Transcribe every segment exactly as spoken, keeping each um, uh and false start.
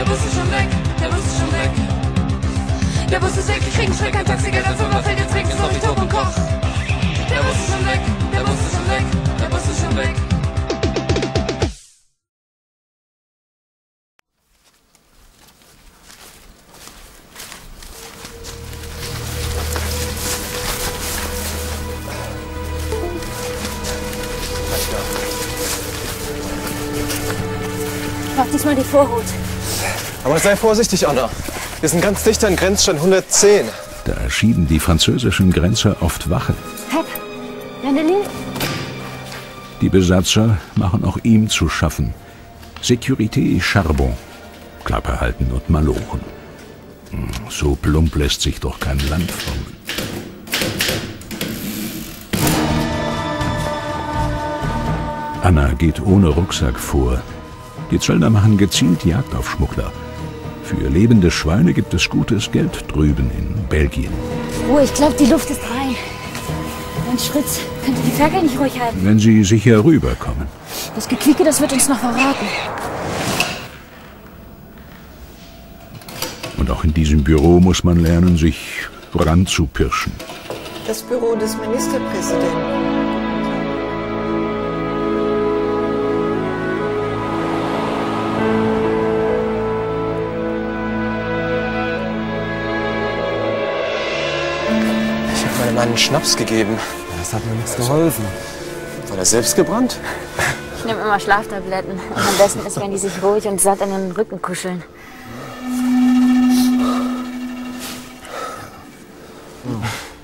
Bus ist schon weg, der Bus ist schon weg. Der Bus ist weg, ich krieg einen Schreck, ein Taxi, Geld am Sommerfeld, jetzt trinken, so ich Top und Koch. Der Bus ist schon weg, der Bus ist schon weg, der Bus ist schon weg. Mach diesmal die Vorhut. Aber sei vorsichtig, Anna. Wir sind ganz dicht an Grenzstein hundertzehn. Da schieben die französischen Grenzer oft Wache. Pep, Wendelin? Die Besatzer machen auch ihm zu schaffen. Sécurité Charbon. Klappe halten und malochen. So plump lässt sich doch kein Land formen. Anna geht ohne Rucksack vor. Die Zöllner machen gezielt Jagd auf Schmuggler. Für lebende Schweine gibt es gutes Geld drüben in Belgien. Oh, ich glaube, die Luft ist rein. Ein Schritt könnte die Ferkel nicht ruhig halten. Wenn sie sicher rüberkommen. Das Gequieke, das wird uns noch verraten. Und auch in diesem Büro muss man lernen, sich ranzupirschen. Das Büro des Ministerpräsidenten. Einen Schnaps gegeben. Das hat mir nichts geholfen. War er selbst gebrannt? Ich nehme immer Schlaftabletten. Und am besten ist, wenn die sich ruhig und satt an den Rücken kuscheln. Hm.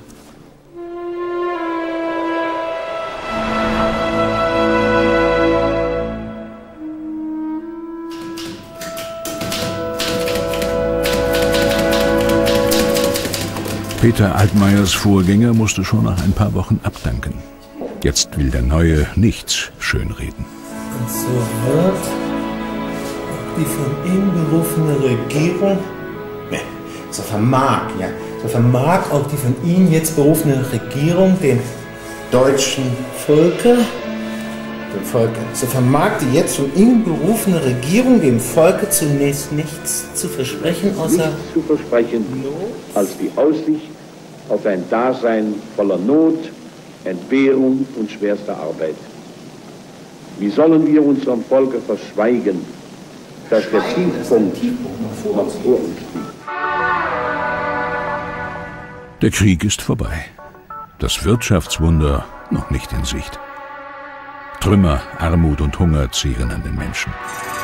Peter Altmaiers Vorgänger musste schon nach ein paar Wochen abdanken. Jetzt will der Neue nichts schönreden. Und so wird die von ihm berufene Regierung, ne, so vermag, ja, so vermag auch die von ihm jetzt berufene Regierung dem deutschen Volke, dem Volke, so vermag die jetzt von ihm berufene Regierung dem Volke zunächst nichts zu versprechen, außer nichts zu versprechen, als die Aussicht auf ein Dasein voller Not, Entbehrung und schwerster Arbeit. Wie sollen wir unserem Volke verschweigen, dass der Tiefpunkt noch vor uns liegt? Der Krieg ist vorbei. Das Wirtschaftswunder noch nicht in Sicht. Trümmer, Armut und Hunger zehren an den Menschen.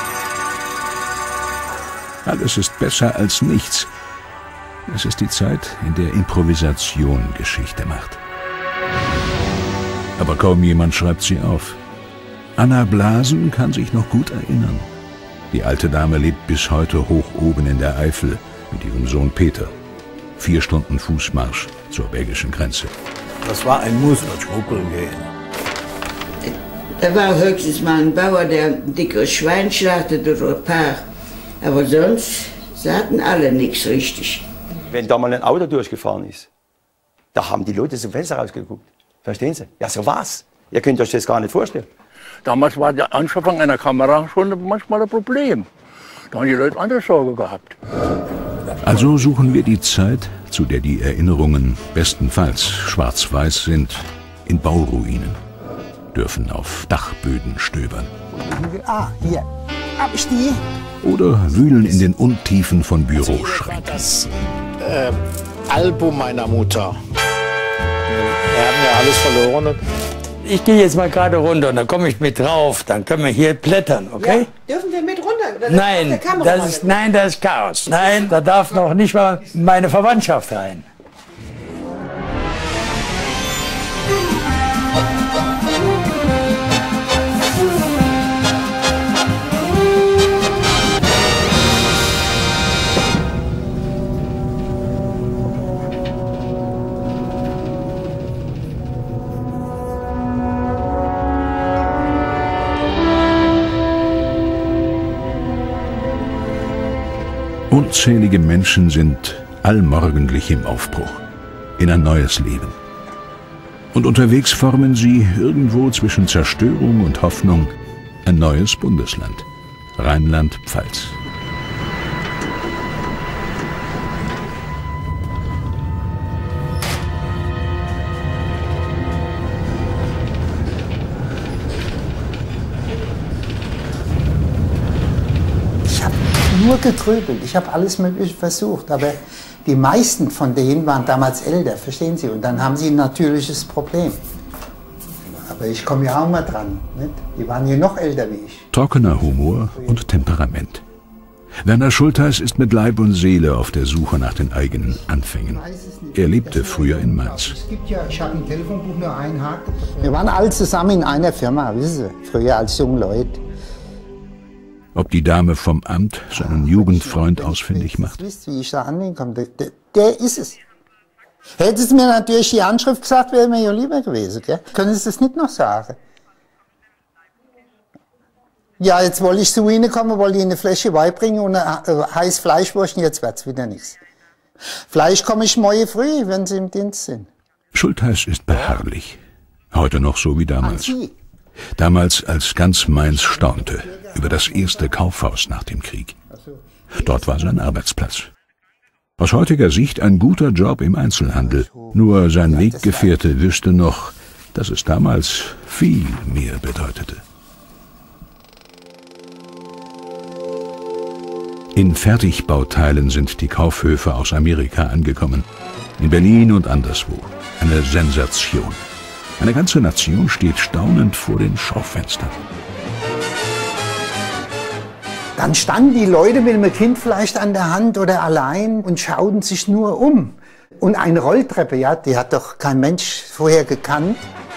Alles ist besser als nichts. Es ist die Zeit, in der Improvisation Geschichte macht. Aber kaum jemand schreibt sie auf. Anna Blasen kann sich noch gut erinnern. Die alte Dame lebt bis heute hoch oben in der Eifel mit ihrem Sohn Peter. Vier Stunden Fußmarsch zur belgischen Grenze. Das war ein Muss mit Schmuggeln gehen. Da war höchstens mal ein Bauer, der ein dickes Schwein schlachtet oder ein Paar. Aber sonst sagten alle nichts richtig. Wenn da mal ein Auto durchgefahren ist, da haben die Leute zum Fenster rausgeguckt. Verstehen Sie? Ja, so was. Ihr könnt euch das gar nicht vorstellen. Damals war die Anschaffung einer Kamera schon manchmal ein Problem. Da haben die Leute andere Sorge gehabt. Also suchen wir die Zeit, zu der die Erinnerungen bestenfalls schwarz-weiß sind, in Bauruinen, dürfen auf Dachböden stöbern. Ah, hier. Hab ich die? Oder wühlen in den Untiefen von Büroschränken. Das äh, Album meiner Mutter. Wir haben ja alles verloren. Und ich gehe jetzt mal gerade runter und dann komme ich mit drauf. Dann können wir hier blättern, okay? Ja, dürfen wir mit runter? Oder nein, das ist, nein, das ist Chaos. Nein, da darf noch nicht mal meine Verwandtschaft rein. Unzählige Menschen sind allmorgendlich im Aufbruch, in ein neues Leben. Und unterwegs formen sie irgendwo zwischen Zerstörung und Hoffnung ein neues Bundesland, Rheinland-Pfalz. nur getröbelt. Ich habe alles Mögliche versucht, aber die meisten von denen waren damals älter, verstehen Sie? Und dann haben sie ein natürliches Problem. Aber ich komme ja auch mal dran, nicht? Die waren hier noch älter wie ich. Trockener Humor und Temperament. Werner Schultheis ist mit Leib und Seele auf der Suche nach den eigenen Anfängen. Er lebte früher in Mainz. Es gibt ja, ich habe im Telefonbuch nur einen Haken. Wir waren alle zusammen in einer Firma, wissen Sie, früher als junge Leute. Ob die Dame vom Amt seinen Jugendfreund ausfindig macht? Wisst wie ich da ankomme, der, der, der ist es. Hätte es mir natürlich die Anschrift gesagt, wäre mir ja lieber gewesen. Gell? Können Sie das nicht noch sagen? Ja, jetzt wollte ich zu Ihnen kommen, wollte Ihnen eine Flasche Wein bringen und ein heißes Fleischwurst, jetzt wird's wieder nichts. Vielleicht komme ich morgen früh, wenn Sie im Dienst sind. Schultheis ist beharrlich. Heute noch so wie damals. Damals, als ganz Mainz staunte über das erste Kaufhaus nach dem Krieg. Dort war sein Arbeitsplatz. Aus heutiger Sicht ein guter Job im Einzelhandel. Nur sein Weggefährte wüsste noch, dass es damals viel mehr bedeutete. In Fertigbauteilen sind die Kaufhöfe aus Amerika angekommen. In Berlin und anderswo. Eine Sensation. Eine ganze Nation steht staunend vor den Schaufenstern. Dann standen die Leute mit einem Kind vielleicht an der Hand oder allein und schauten sich nur um. Und eine Rolltreppe, ja, die hat doch kein Mensch vorher gekannt.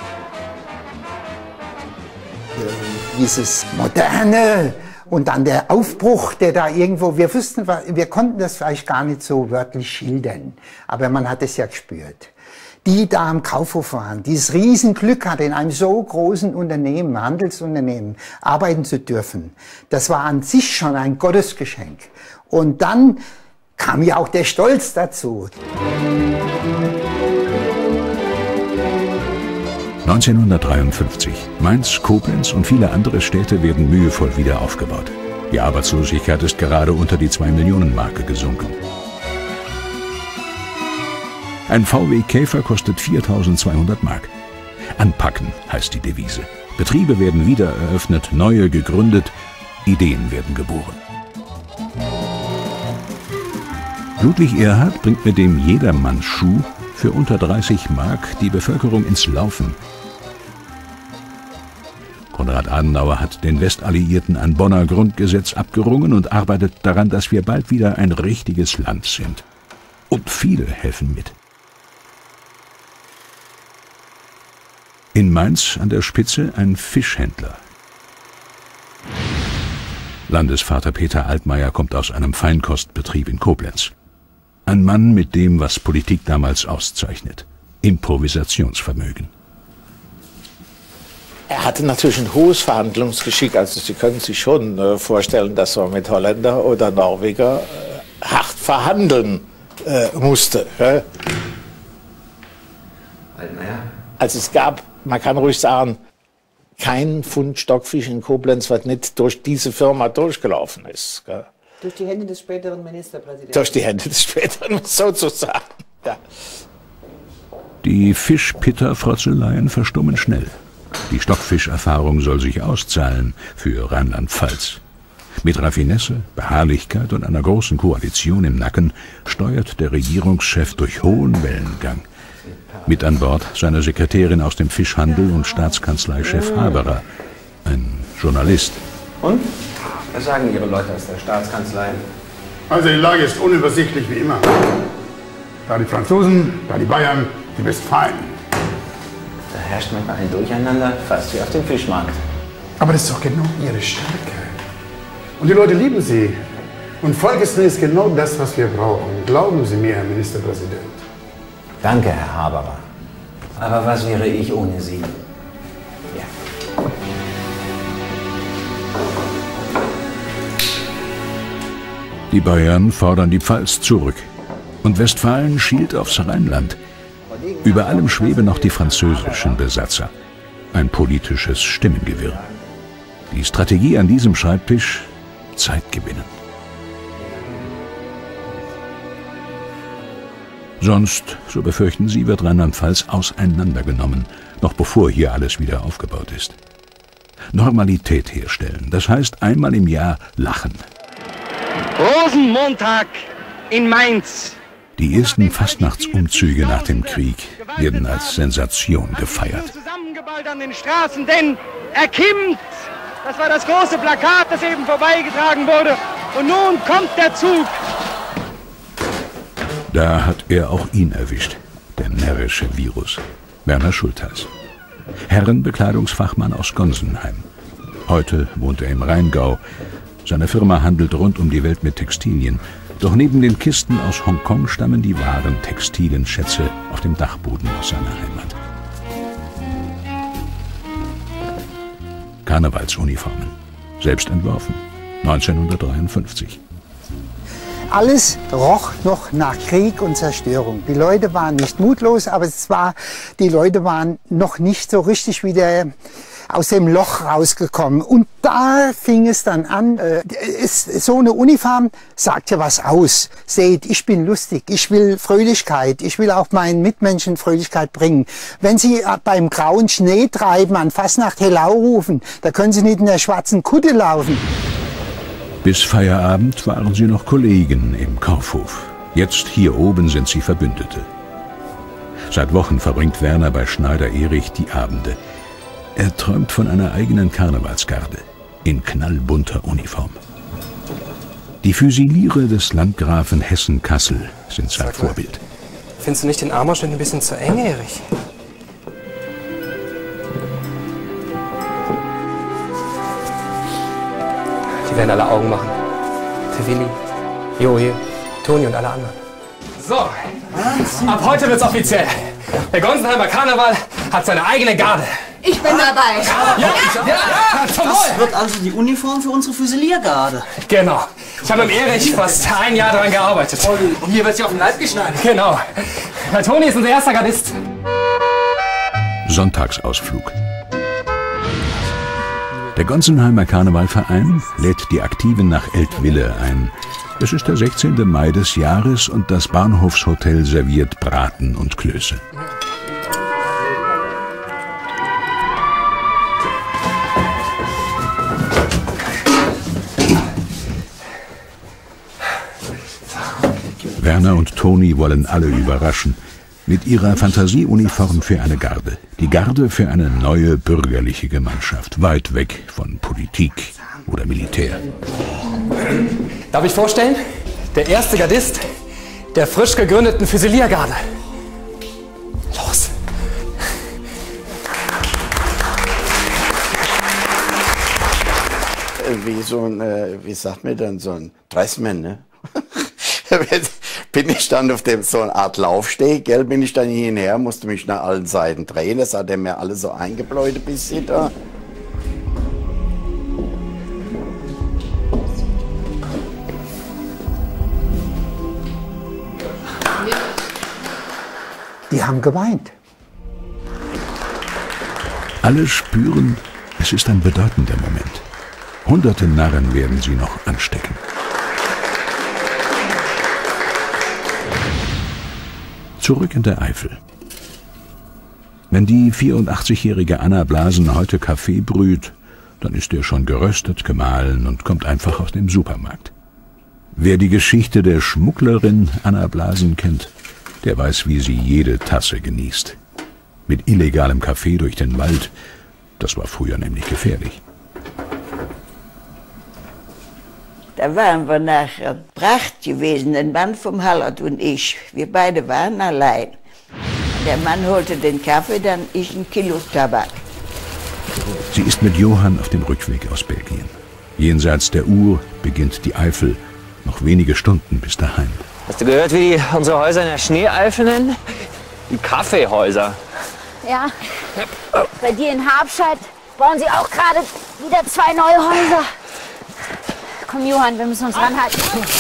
Dieses Moderne und dann der Aufbruch, der da irgendwo, wir wussten, wir konnten das vielleicht gar nicht so wörtlich schildern, aber man hat es ja gespürt. Die da am Kaufhof waren, dieses Riesenglück hatte, in einem so großen Unternehmen, Handelsunternehmen, arbeiten zu dürfen. Das war an sich schon ein Gottesgeschenk. Und dann kam ja auch der Stolz dazu. neunzehnhundertdreiundfünfzig. Mainz, Koblenz und viele andere Städte werden mühevoll wieder aufgebaut. Die Arbeitslosigkeit ist gerade unter die zwei Millionen Marke gesunken. Ein V W Käfer kostet viertausendzweihundert Mark. Anpacken heißt die Devise. Betriebe werden wieder eröffnet, neue gegründet, Ideen werden geboren. Ludwig Erhard bringt mit dem Jedermannschuh für unter dreißig Mark die Bevölkerung ins Laufen. Konrad Adenauer hat den Westalliierten ein Bonner Grundgesetz abgerungen und arbeitet daran, dass wir bald wieder ein richtiges Land sind. Und viele helfen mit. In Mainz an der Spitze ein Fischhändler. Landesvater Peter Altmaier kommt aus einem Feinkostbetrieb in Koblenz. Ein Mann mit dem, was Politik damals auszeichnet: Improvisationsvermögen. Er hatte natürlich ein hohes Verhandlungsgeschick. Also Sie können sich schon äh, vorstellen, dass man mit Holländer oder Norweger äh, hart verhandeln äh, musste. Ja? Also es gab, man kann ruhig sagen, kein Pfund Stockfisch in Koblenz, was nicht durch diese Firma durchgelaufen ist. Ja? Durch die Hände des späteren Ministerpräsidenten. Durch die Hände des späteren, sozusagen. Ja. Die Fischpitter-Frotzeleien verstummen schnell. Die Stockfischerfahrung soll sich auszahlen für Rheinland-Pfalz. Mit Raffinesse, Beharrlichkeit und einer großen Koalition im Nacken steuert der Regierungschef durch hohen Wellengang. Mit an Bord seine Sekretärin aus dem Fischhandel und Staatskanzleichef Haberer, ein Journalist. Und? Was sagen Ihre Leute aus der Staatskanzlei? Also die Lage ist unübersichtlich wie immer. Da die Franzosen, da die Bayern, die Westfalen. Da herrscht manchmal ein Durcheinander, fast wie auf dem Fischmarkt. Aber das ist doch genau ihre Stärke. Und die Leute lieben sie. Und Volksnähe ist genau das, was wir brauchen. Glauben Sie mir, Herr Ministerpräsident. Danke, Herr Haberer. Aber was wäre ich ohne Sie? Ja. Die Bayern fordern die Pfalz zurück. Und Westfalen schielt aufs Rheinland. Über allem schweben noch die französischen Besatzer. Ein politisches Stimmengewirr. Die Strategie an diesem Schreibtisch: Zeit gewinnen. Sonst, so befürchten sie, wird Rheinland-Pfalz auseinandergenommen, noch bevor hier alles wieder aufgebaut ist. Normalität herstellen, das heißt einmal im Jahr lachen. Rosenmontag in Mainz. Die ersten Fastnachtsumzüge nach dem Krieg werden als Sensation gefeiert. Zusammengeballt an den Straßen, denn er kimmt. Das war das große Plakat, das eben vorbeigetragen wurde. Und nun kommt der Zug. Da hat er auch ihn erwischt, der närrische Virus. Werner Schultheiß. Herrenbekleidungsfachmann aus Gonsenheim. Heute wohnt er im Rheingau. Seine Firma handelt rund um die Welt mit Textilien. Doch neben den Kisten aus Hongkong stammen die wahren textilen Schätze auf dem Dachboden aus seiner Heimat. Karnevalsuniformen. Selbst entworfen. neunzehnhundertdreiundfünfzig. Alles roch noch nach Krieg und Zerstörung. Die Leute waren nicht mutlos, aber es war, die Leute waren noch nicht so richtig wieder aus dem Loch rausgekommen. Und da fing es dann an, äh, ist, so eine Uniform sagt ja was aus. Seht, ich bin lustig, ich will Fröhlichkeit, ich will auch meinen Mitmenschen Fröhlichkeit bringen. Wenn Sie beim grauen Schneetreiben an Fastnacht Hellau rufen, da können Sie nicht in der schwarzen Kutte laufen. Bis Feierabend waren sie noch Kollegen im Kaufhof. Jetzt hier oben sind sie Verbündete. Seit Wochen verbringt Werner bei Schneider Erich die Abende. Er träumt von einer eigenen Karnevalsgarde in knallbunter Uniform. Die Füsiliere des Landgrafen Hessen-Kassel sind sein Vorbild. Findest du nicht den Armaschnitt ein bisschen zu eng, Erich? Die werden alle Augen machen. Der Willi, Johi, Toni und alle anderen. So, ab heute wird's offiziell. Der Gonsenheimer Karneval hat seine eigene Garde. Ich bin dabei. Ja, ja, ja, zum Wohl. Das wird also die Uniform für unsere Füsiliergarde. Genau. Ich habe mit Erich fast ein Jahr daran gearbeitet. Und hier wird sie auf den Leib geschneidert. Genau. Der Toni ist unser erster Gardist. Sonntagsausflug. Der Gonsenheimer Karnevalverein lädt die Aktiven nach Eltville ein. Es ist der sechzehnte Mai des Jahres und das Bahnhofshotel serviert Braten und Klöße. Werner und Toni wollen alle überraschen. Mit ihrer Fantasieuniform für eine Garde. Die Garde für eine neue bürgerliche Gemeinschaft. Weit weg von Politik oder Militär. Darf ich vorstellen? Der erste Gardist der frisch gegründeten Füsiliergarde. Los! Wie so ein, äh, wie sagt man denn, so ein Dressman, ne? Bin ich dann auf dem so eine Art Laufsteg, gell, bin ich dann hin und her, musste mich nach allen Seiten drehen, das hat er mir alles so eingebläut ein bisschen da. Die haben geweint. Alle spüren, es ist ein bedeutender Moment. Hunderte Narren werden sie noch anstecken. Zurück in der Eifel. Wenn die vierundachtzigjährige Anna Blasen heute Kaffee brüht, dann ist er schon geröstet, gemahlen und kommt einfach aus dem Supermarkt. Wer die Geschichte der Schmugglerin Anna Blasen kennt, der weiß, wie sie jede Tasse genießt. Mit illegalem Kaffee durch den Wald, das war früher nämlich gefährlich. Da waren wir nachher Pracht gewesen, ein Mann vom Hallert und ich. Wir beide waren allein. Der Mann holte den Kaffee, dann ich ein Kilo Tabak. Sie ist mit Johann auf dem Rückweg aus Belgien. Jenseits der Uhr beginnt die Eifel. Noch wenige Stunden bis daheim. Hast du gehört, wie die unsere Häuser in der Schneeeifel nennen? Die Kaffeehäuser. Ja. Bei dir in Habscheid bauen sie auch gerade wieder zwei neue Häuser. Komm, Johann, wir müssen uns ranhalten.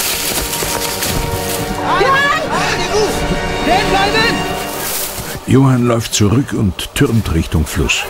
Johann! Stehen bleiben! Johann läuft zurück und türmt Richtung Fluss.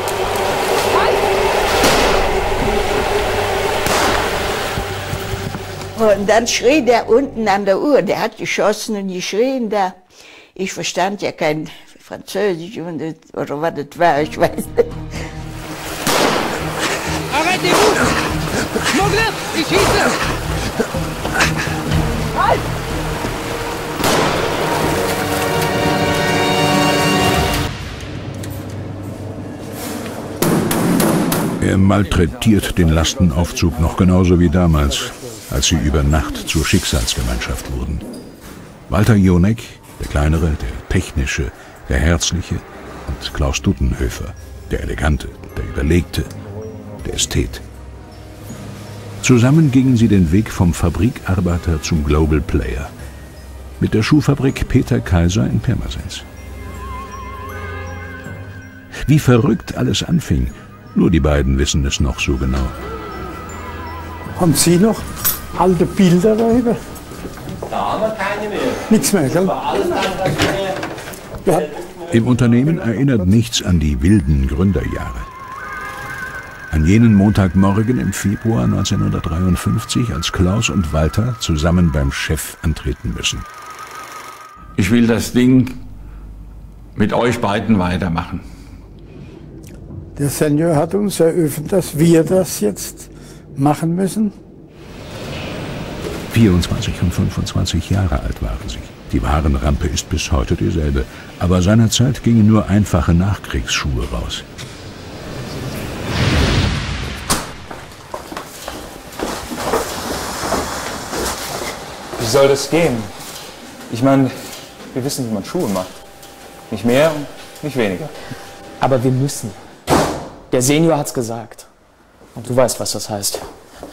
Und dann schrie der unten an der Uhr, der hat geschossen und geschrien da. Ich verstand ja kein Französisch oder was das war, ich weiß nicht. Arrêtez-vous! Schmuggler, ich schieße! Er malträtiert den Lastenaufzug noch genauso wie damals, als sie über Nacht zur Schicksalsgemeinschaft wurden. Walter Jonek, der Kleinere, der Technische, der Herzliche, und Klaus Duttenhöfer, der Elegante, der Überlegte, der Ästhet. Zusammen gingen sie den Weg vom Fabrikarbeiter zum Global Player. Mit der Schuhfabrik Peter Kaiser in Pirmasens. Wie verrückt alles anfing, nur die beiden wissen es noch so genau. Haben Sie noch alte Bilder darüber? Da haben wir keine mehr. Nichts mehr, gell? Ja. Im Unternehmen erinnert nichts an die wilden Gründerjahre. An jenen Montagmorgen im Februar neunzehnhundertdreiundfünfzig, als Klaus und Walter zusammen beim Chef antreten müssen. Ich will das Ding mit euch beiden weitermachen. Der Senior hat uns eröffnet, dass wir das jetzt machen müssen. vierundzwanzig und fünfundzwanzig Jahre alt waren sie. Die Warenrampe ist bis heute dieselbe, aber seinerzeit gingen nur einfache Nachkriegsschuhe raus. Wie soll das gehen? Ich meine, wir wissen, wie man Schuhe macht. Nicht mehr und nicht weniger. Aber wir müssen. Der Senior hat's gesagt. Und du weißt, was das heißt.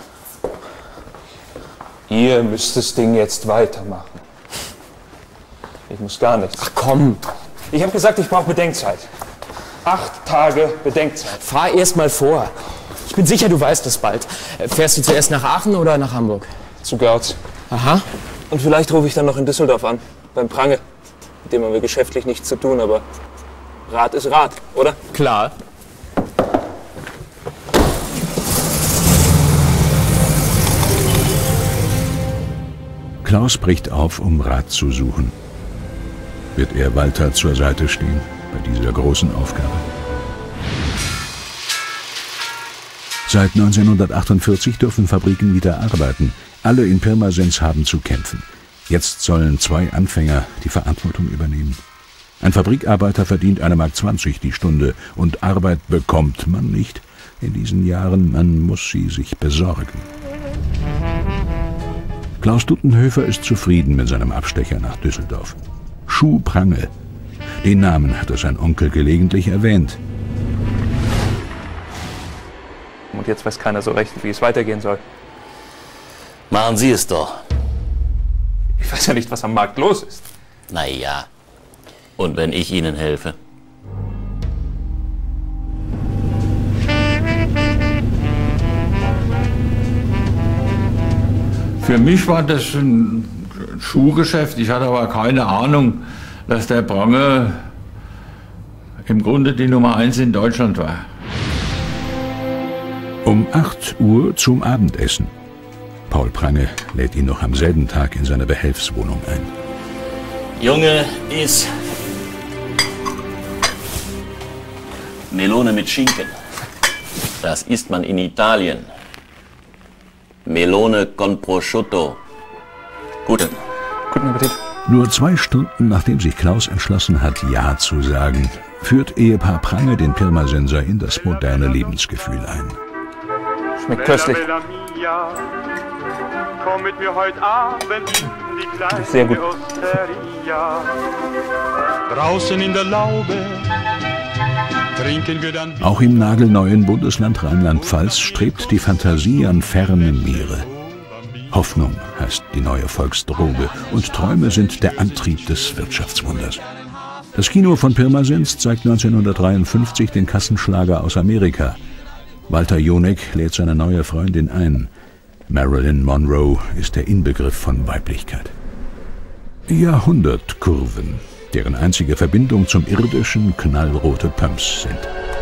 Ihr müsst das Ding jetzt weitermachen. Ich muss gar nichts. Ach komm. Ich habe gesagt, ich brauche Bedenkzeit. Acht Tage Bedenkzeit. Fahr erst mal vor. Ich bin sicher, du weißt es bald. Fährst du zuerst nach Aachen oder nach Hamburg? Zu Görz. Aha. Und vielleicht rufe ich dann noch in Düsseldorf an. Beim Prange. Mit dem haben wir geschäftlich nichts zu tun, aber Rat ist Rat, oder? Klar. Klaus bricht auf, um Rat zu suchen. Wird er Walter zur Seite stehen bei dieser großen Aufgabe? Seit neunzehnhundertachtundvierzig dürfen Fabriken wieder arbeiten. Alle in Pirmasens haben zu kämpfen. Jetzt sollen zwei Anfänger die Verantwortung übernehmen. Ein Fabrikarbeiter verdient eine Mark zwanzig die Stunde und Arbeit bekommt man nicht. In diesen Jahren, man muss sie sich besorgen. Klaus Duttenhöfer ist zufrieden mit seinem Abstecher nach Düsseldorf. Schuh Prange. Den Namen hatte sein Onkel gelegentlich erwähnt. Und jetzt weiß keiner so recht, wie es weitergehen soll. Machen Sie es doch. Ich weiß ja nicht, was am Markt los ist. Na ja. Und wenn ich Ihnen helfe? Für mich war das ein Schuhgeschäft. Ich hatte aber keine Ahnung, dass der Prange im Grunde die Nummer eins in Deutschland war. Um acht Uhr zum Abendessen. Paul Prange lädt ihn noch am selben Tag in seine Behelfswohnung ein. Junge, iss Melone mit Schinken. Das isst man in Italien. Melone con prosciutto. Guten. Guten Appetit. Nur zwei Stunden nachdem sich Klaus entschlossen hat, Ja zu sagen, führt Ehepaar Prange den Pirmasenser in das moderne Lebensgefühl ein. Schmeckt köstlich. Komm mit mir heute Abend in die kleine Sehr gut. Osteria. Draußen in der Laube trinken wir dann. Auch im nagelneuen Bundesland Rheinland-Pfalz strebt die Fantasie an ferne Meere. Hoffnung heißt die neue Volksdroge und Träume sind der Antrieb des Wirtschaftswunders. Das Kino von Pirmasens zeigt neunzehnhundertdreiundfünfzig den Kassenschlager aus Amerika. Walter Jonek lädt seine neue Freundin ein. Marilyn Monroe ist der Inbegriff von Weiblichkeit. Jahrhundertkurven, deren einzige Verbindung zum Irdischen knallrote Pumps sind.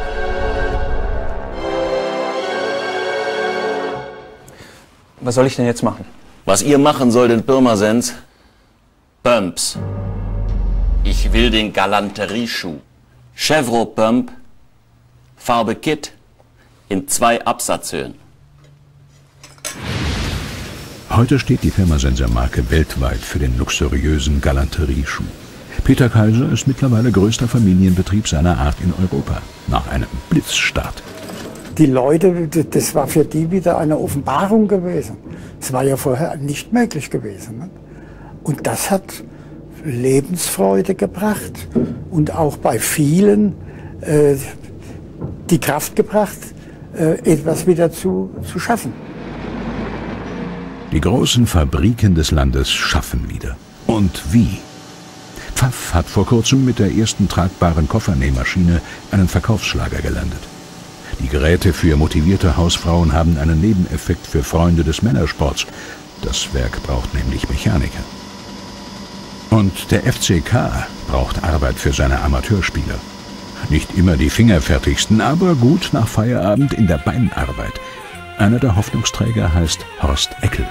Was soll ich denn jetzt machen? Was ihr machen sollt in Pirmasens? Pumps. Ich will den Galanterieschuh. Chevro Pump, Farbe Kit, in zwei Absatzhöhen. Heute steht die Firma Senser-Marke weltweit für den luxuriösen Galanterieschuh. Peter Kaiser ist mittlerweile größter Familienbetrieb seiner Art in Europa, nach einem Blitzstart. Die Leute, das war für die wieder eine Offenbarung gewesen. Es war ja vorher nicht möglich gewesen. Ne? Und das hat Lebensfreude gebracht und auch bei vielen äh, die Kraft gebracht, äh, etwas wieder zu, zu schaffen. Die großen Fabriken des Landes schaffen wieder. Und wie? Pfaff hat vor kurzem mit der ersten tragbaren Koffernähmaschine einen Verkaufsschlager gelandet. Die Geräte für motivierte Hausfrauen haben einen Nebeneffekt für Freunde des Männersports. Das Werk braucht nämlich Mechaniker. Und der F C K braucht Arbeit für seine Amateurspieler. Nicht immer die fingerfertigsten, aber gut nach Feierabend in der Beinarbeit. Einer der Hoffnungsträger heißt Horst Eckel.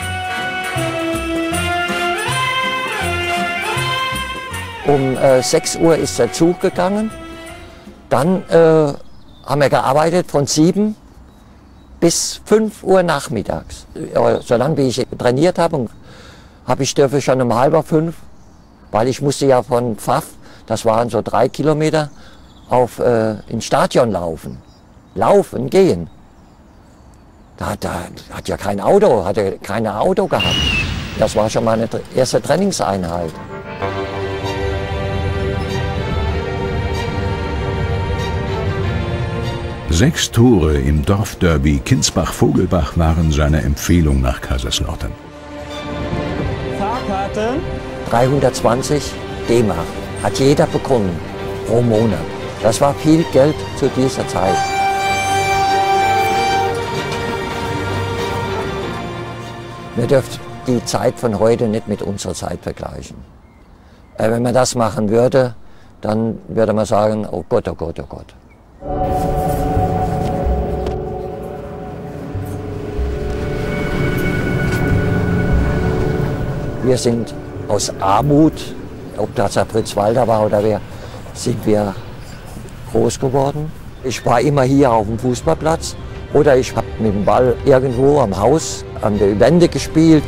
Um äh, sechs Uhr ist der Zug gegangen. Dann äh, haben wir gearbeitet von sieben bis fünf Uhr nachmittags. Ja, solange wie ich trainiert habe, habe ich dürfe schon um halb fünf, weil ich musste ja von Pfaff, das waren so drei Kilometer, auf äh, ins Stadion laufen. Laufen, gehen. Da, da hat ja kein Auto, hatte kein Auto gehabt. Das war schon meine erste Trainingseinheit. Sechs Tore im Dorfderby Kinsbach-Vogelbach waren seine Empfehlung nach Kaiserslautern. Fahrkarte? dreihundertzwanzig D-Mark hat jeder bekommen pro Monat. Das war viel Geld zu dieser Zeit. Wir dürfen die Zeit von heute nicht mit unserer Zeit vergleichen. Äh, wenn man das machen würde, dann würde man sagen, oh Gott, oh Gott, oh Gott. Wir sind aus Armut, ob das der Fritz Walter war oder wer, sind wir groß geworden. Ich war immer hier auf dem Fußballplatz oder ich habe mit dem Ball irgendwo am Haus an der Wände gespielt.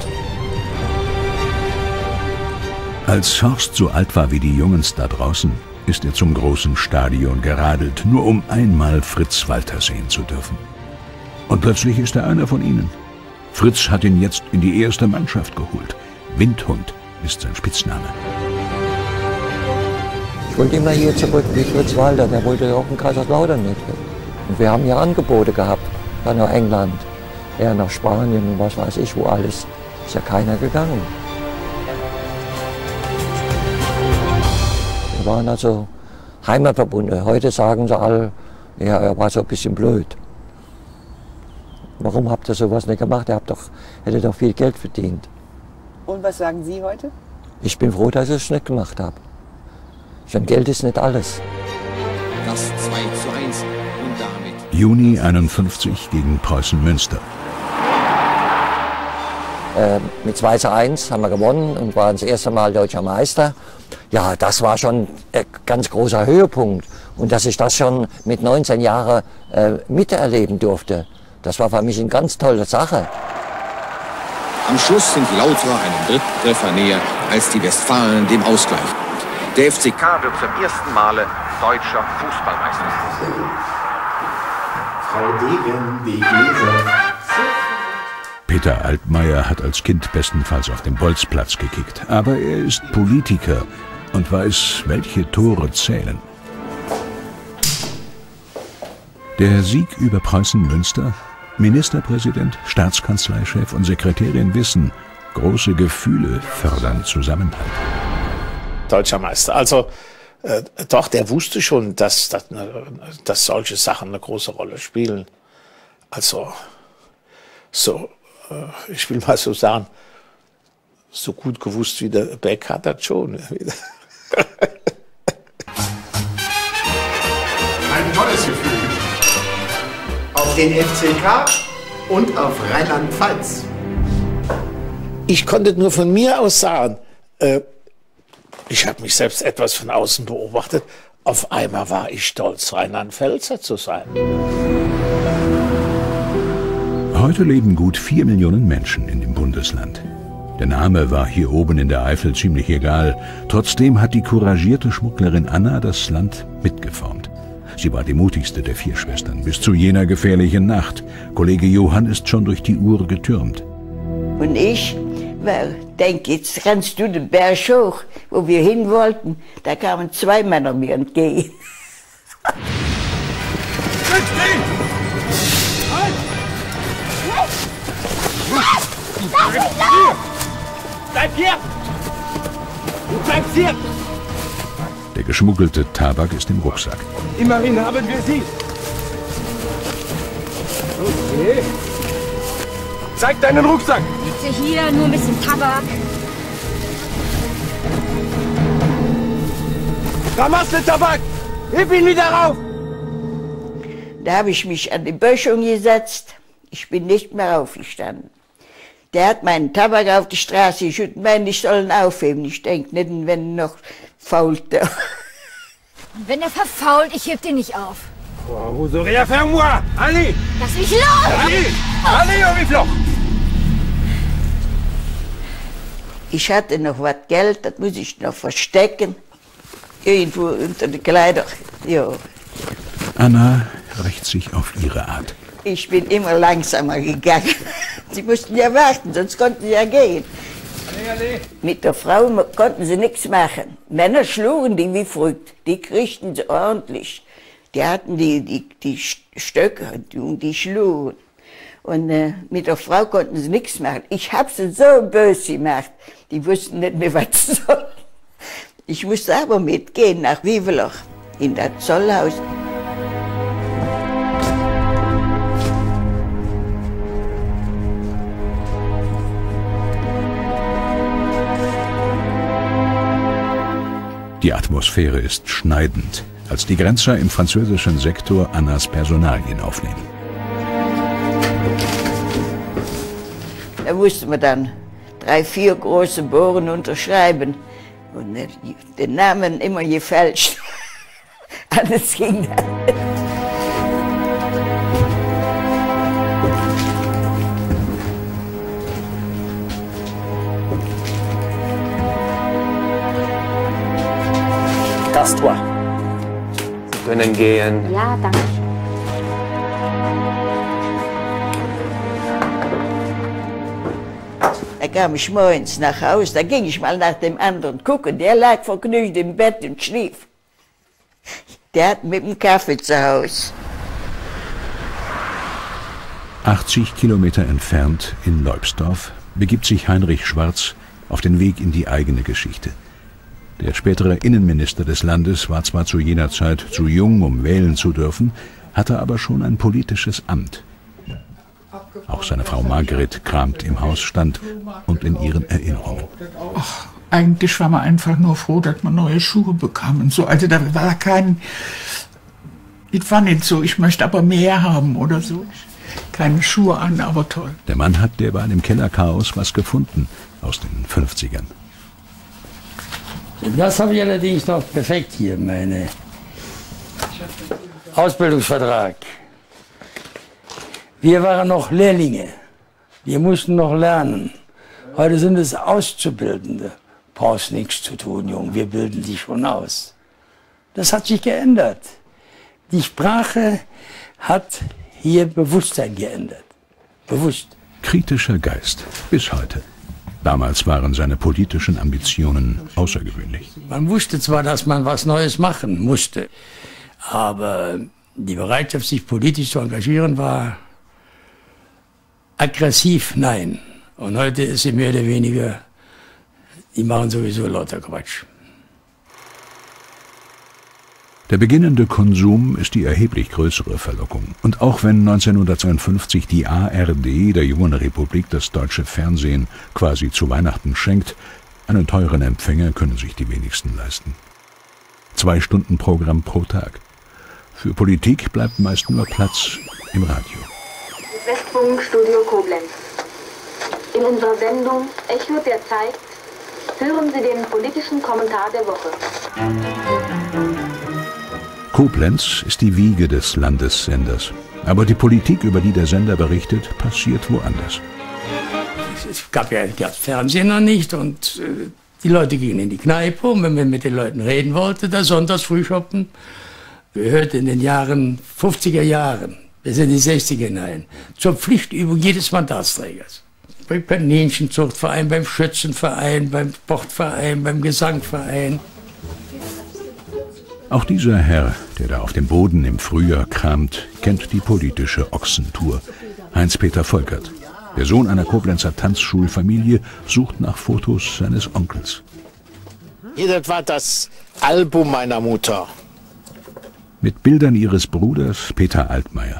Als Horst so alt war wie die Jungs da draußen, ist er zum großen Stadion geradelt, nur um einmal Fritz Walter sehen zu dürfen. Und plötzlich ist er einer von ihnen. Fritz hat ihn jetzt in die erste Mannschaft geholt. Windhund ist sein Spitzname. Ich wollte immer hier zurück wie Fritz Walter, der wollte ja auch in Kaiserslautern nicht. Und wir haben ja Angebote gehabt, dann nach England, eher nach Spanien und was weiß ich wo alles. Ist ja keiner gegangen. Wir waren also heimatverbunden. Heute sagen sie alle, ja, er war so ein bisschen blöd. Warum habt ihr sowas nicht gemacht? Ihr habt doch, hättet doch viel Geld verdient. Und was sagen Sie heute? Ich bin froh, dass ich es nicht gemacht habe. Schon Geld ist nicht alles. Das zwei zu eins und damit. Juni einundfünfzig gegen Preußen Münster. Äh, mit zwei zu eins haben wir gewonnen und waren das erste Mal deutscher Meister. Ja, das war schon ein ganz großer Höhepunkt. Und dass ich das schon mit neunzehn Jahren äh, miterleben durfte, das war für mich eine ganz tolle Sache. Am Schluss sind die Lauterer einem dritten Treffer näher als die Westfalen dem Ausgleich. Der F C K wird zum ersten Male deutscher Fußballmeister. Frau Degen, die Gläser. Peter Altmaier hat als Kind bestenfalls auf dem Bolzplatz gekickt. Aber er ist Politiker und weiß, welche Tore zählen. Der Sieg über Preußen Münster? Ministerpräsident, Staatskanzleichef und Sekretärin wissen, große Gefühle fördern Zusammenhalt. Deutscher Meister. Also äh, doch, der wusste schon, dass, dass, dass solche Sachen eine große Rolle spielen. Also so, äh, ich will mal so sagen, so gut gewusst wie der Beck hat das schon. Ein tolles Gefühl. Auf den F C K und auf Rheinland-Pfalz. Ich konnte nur von mir aus sagen, äh, ich habe mich selbst etwas von außen beobachtet. Auf einmal war ich stolz, Rheinland-Pfälzer zu sein. Heute leben gut vier Millionen Menschen in dem Bundesland. Bundesland. Der Name war hier oben in der Eifel ziemlich egal. Trotzdem hat die couragierte Schmugglerin Anna das Land mitgeformt. Sie war die mutigste der vier Schwestern, bis zu jener gefährlichen Nacht. Kollege Johann ist schon durch die Uhr getürmt. Und ich denke, jetzt rennst du den Berg hoch, wo wir hin wollten. Da kamen zwei Männer mir entgegen. Bleib hier! Du bleibst hier! Der geschmuggelte Tabak ist im Rucksack. Immerhin haben wir sie! Okay. Zeig deinen Rucksack! Bitte hier, nur ein bisschen Tabak. Ramasle Tabak! Heb ihn wieder rauf! Da habe ich mich an die Böschung gesetzt. Ich bin nicht mehr aufgestanden. Der hat meinen Tabak auf die Straße geschüttet, meinen, ich soll ihn aufheben. Ich denke nicht, wenn er noch fault. Und wenn er verfault, ich heb den nicht auf. Oh, vous aurez affaire à moi! Allez! Lass mich los! Allez! Allez, on y flocht! Ich hatte noch was Geld, das muss ich noch verstecken. Irgendwo unter den Kleidern. Ja. Anna rächt sich auf ihre Art. Ich bin immer langsamer gegangen. Sie mussten ja warten, sonst konnten sie ja gehen. Allez, allez. Mit der Frau konnten sie nichts machen. Männer schlugen die wie verrückt. Die kriegten sie ordentlich. Die hatten die, die, die Stöcke und die schlugen. Und äh, mit der Frau konnten sie nichts machen. Ich habe sie so böse gemacht. Die wussten nicht mehr, was sie sollen. Ich musste aber mitgehen nach Wivelach, in das Zollhaus. Die Atmosphäre ist schneidend, als die Grenzer im französischen Sektor Annas Personalien aufnehmen. Da musste man dann drei, vier große Bohren unterschreiben und den Namen immer gefälscht. Alles ging dann. Das Tor. Sie können gehen. Ja, danke. Da kam ich morgens nach Hause, da ging ich mal nach dem anderen gucken. Der lag vergnügt im Bett und schlief. Der hat mit dem Kaffee zu Hause. achtzig Kilometer entfernt in Leubsdorf begibt sich Heinrich Schwarz auf den Weg in die eigene Geschichte. Der spätere Innenminister des Landes war zwar zu jener Zeit zu jung, um wählen zu dürfen, hatte aber schon ein politisches Amt. Auch seine Frau Margret kramt im Hausstand und in ihren Erinnerungen. Ach, eigentlich war man einfach nur froh, dass man neue Schuhe bekam und so. Also da war kein... Es war nicht so, ich möchte aber mehr haben oder so. Keine Schuhe an, aber toll. Der Mann hat derweil im Kellerchaos was gefunden aus den fünfzigern. Das habe ich allerdings noch perfekt hier, meine Ausbildungsvertrag. Wir waren noch Lehrlinge. Wir mussten noch lernen. Heute sind es Auszubildende. Brauchst nichts zu tun, Junge, wir bilden dich schon aus. Das hat sich geändert. Die Sprache hat hier Bewusstsein geändert. Bewusst. Kritischer Geist, bis heute. Damals waren seine politischen Ambitionen außergewöhnlich. Man wusste zwar, dass man was Neues machen musste, aber die Bereitschaft, sich politisch zu engagieren, war aggressiv, nein. Und heute ist sie mehr oder weniger, die machen sowieso lauter Quatsch. Der beginnende Konsum ist die erheblich größere Verlockung. Und auch wenn neunzehnhundertzweiundfünfzig die A R D der jungen Republik das deutsche Fernsehen quasi zu Weihnachten schenkt, einen teuren Empfänger können sich die wenigsten leisten. Zwei Stunden Programm pro Tag. Für Politik bleibt meist nur Platz im Radio. Westfunk Studio Koblenz. In unserer Sendung Echo der Zeit hören Sie den politischen Kommentar der Woche. Koblenz ist die Wiege des Landessenders. Aber die Politik, über die der Sender berichtet, passiert woanders. es gab ja das Fernsehen noch nicht und äh, die Leute gingen in die Kneipe und wenn man mit den Leuten reden wollte, da sonntags Frühschoppen, gehörte in den Jahren fünfziger Jahren bis in die sechziger hinein zur Pflichtübung jedes Mandatsträgers. Beim Kaninchenzuchtverein, beim Schützenverein, beim Sportverein, beim Gesangverein. Auch dieser Herr, der da auf dem Boden im Frühjahr kramt, kennt die politische Ochsentour. Heinz-Peter Volkert, der Sohn einer Koblenzer Tanzschulfamilie, sucht nach Fotos seines Onkels. Hier, das war das Album meiner Mutter. Mit Bildern ihres Bruders Peter Altmaier.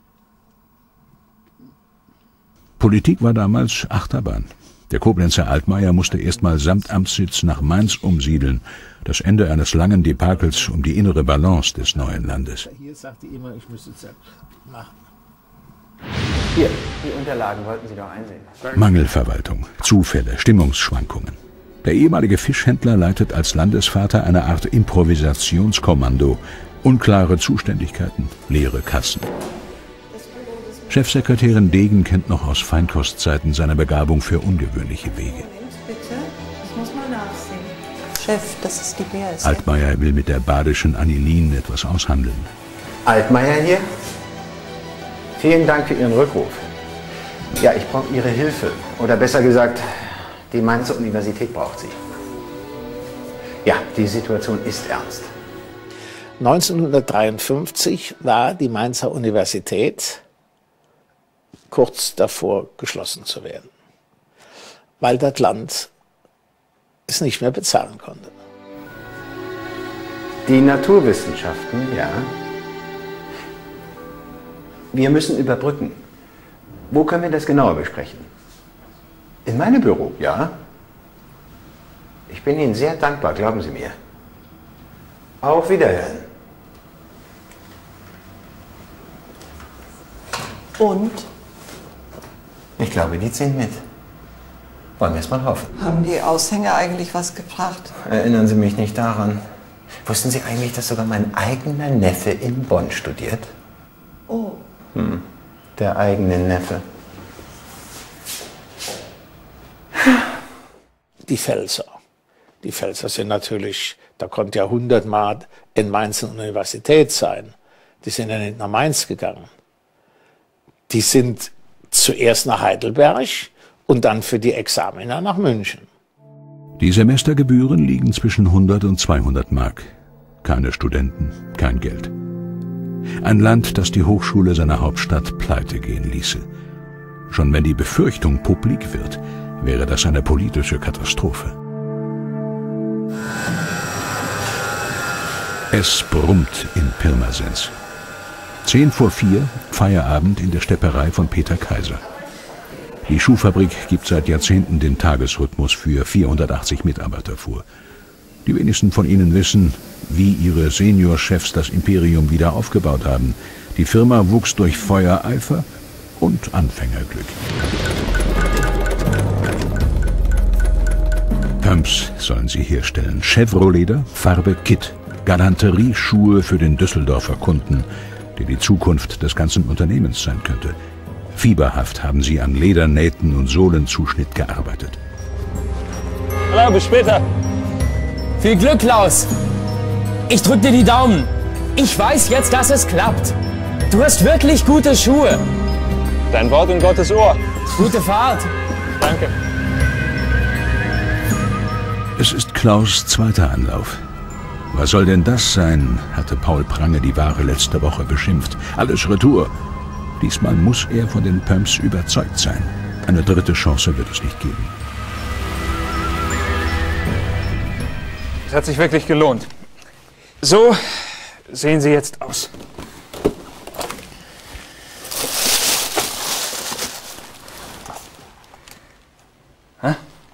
Politik war damals Achterbahn. Der Koblenzer Altmaier musste erstmal samt Amtssitz nach Mainz umsiedeln. Das Ende eines langen Debakels um die innere Balance des neuen Landes. Hier sagte immer, ich müsste es machen. Hier, die Unterlagen wollten Sie doch einsehen. Mangelverwaltung, Zufälle, Stimmungsschwankungen. Der ehemalige Fischhändler leitet als Landesvater eine Art Improvisationskommando. Unklare Zuständigkeiten, leere Kassen. Chefsekretärin Degen kennt noch aus Feinkostzeiten seine Begabung für ungewöhnliche Wege. Bitte, ich muss mal nachsehen. Chef, das ist die B S. Altmaier will mit der badischen Annelien etwas aushandeln. Altmaier hier? Vielen Dank für Ihren Rückruf. Ja, ich brauche Ihre Hilfe. Oder besser gesagt, die Mainzer Universität braucht sie. Ja, die Situation ist ernst. neunzehnhundertdreiundfünfzig war die Mainzer Universität kurz davor, geschlossen zu werden, weil das Land es nicht mehr bezahlen konnte. Die Naturwissenschaften, ja. Wir müssen überbrücken. Wo können wir das genauer besprechen? In meinem Büro, ja. Ich bin Ihnen sehr dankbar, glauben Sie mir. Auf Wiederhören. Und? Ich glaube, die ziehen mit. Wollen wir es mal hoffen. Haben die Aushänge eigentlich was gebracht? Erinnern Sie mich nicht daran. Wussten Sie eigentlich, dass sogar mein eigener Neffe in Bonn studiert? Oh. Hm, der eigene Neffe. Die Pfälzer. Die Pfälzer sind natürlich, da konnte ja hundertmal in Mainz eine Universität sein. Die sind ja nicht nach Mainz gegangen. Die sind zuerst nach Heidelberg und dann für die Examina nach München. Die Semestergebühren liegen zwischen hundert und zweihundert Mark. Keine Studenten, kein Geld. Ein Land, das die Hochschule seiner Hauptstadt pleite gehen ließe. Schon wenn die Befürchtung publik wird, wäre das eine politische Katastrophe. Es brummt in Pirmasens. Zehn vor vier, Feierabend in der Stepperei von Peter Kaiser. Die Schuhfabrik gibt seit Jahrzehnten den Tagesrhythmus für vierhundertachtzig Mitarbeiter vor. Die wenigsten von ihnen wissen, wie ihre Seniorchefs das Imperium wieder aufgebaut haben. Die Firma wuchs durch Feuereifer und Anfängerglück. Pumps sollen sie herstellen. Chevrolet-Leder, Farbe Kit. Galanterieschuhe für den Düsseldorfer Kunden, der die Zukunft des ganzen Unternehmens sein könnte. Fieberhaft haben sie an Ledernähten und Sohlenzuschnitt gearbeitet. Hallo, bis später. Viel Glück, Klaus. Ich drück dir die Daumen. Ich weiß jetzt, dass es klappt. Du hast wirklich gute Schuhe. Dein Wort in Gottes Ohr. Gute Fahrt. Danke. Es ist Klaus' zweiter Anlauf. Was soll denn das sein, hatte Paul Prange die Ware letzte Woche beschimpft. Alles Retour. Diesmal muss er von den Pumps überzeugt sein. Eine dritte Chance wird es nicht geben. Es hat sich wirklich gelohnt. So sehen sie jetzt aus. Hä?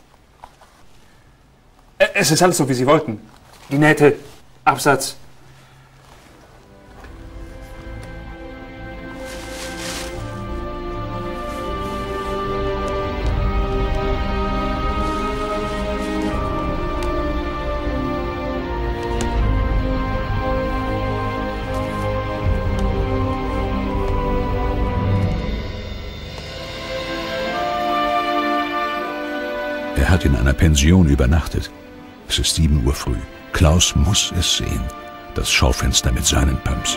Es ist alles so, wie Sie wollten. Die Nähte, Absatz. hat in einer Pension übernachtet. Es ist sieben Uhr früh. Klaus muss es sehen. Das Schaufenster mit seinen Pumps.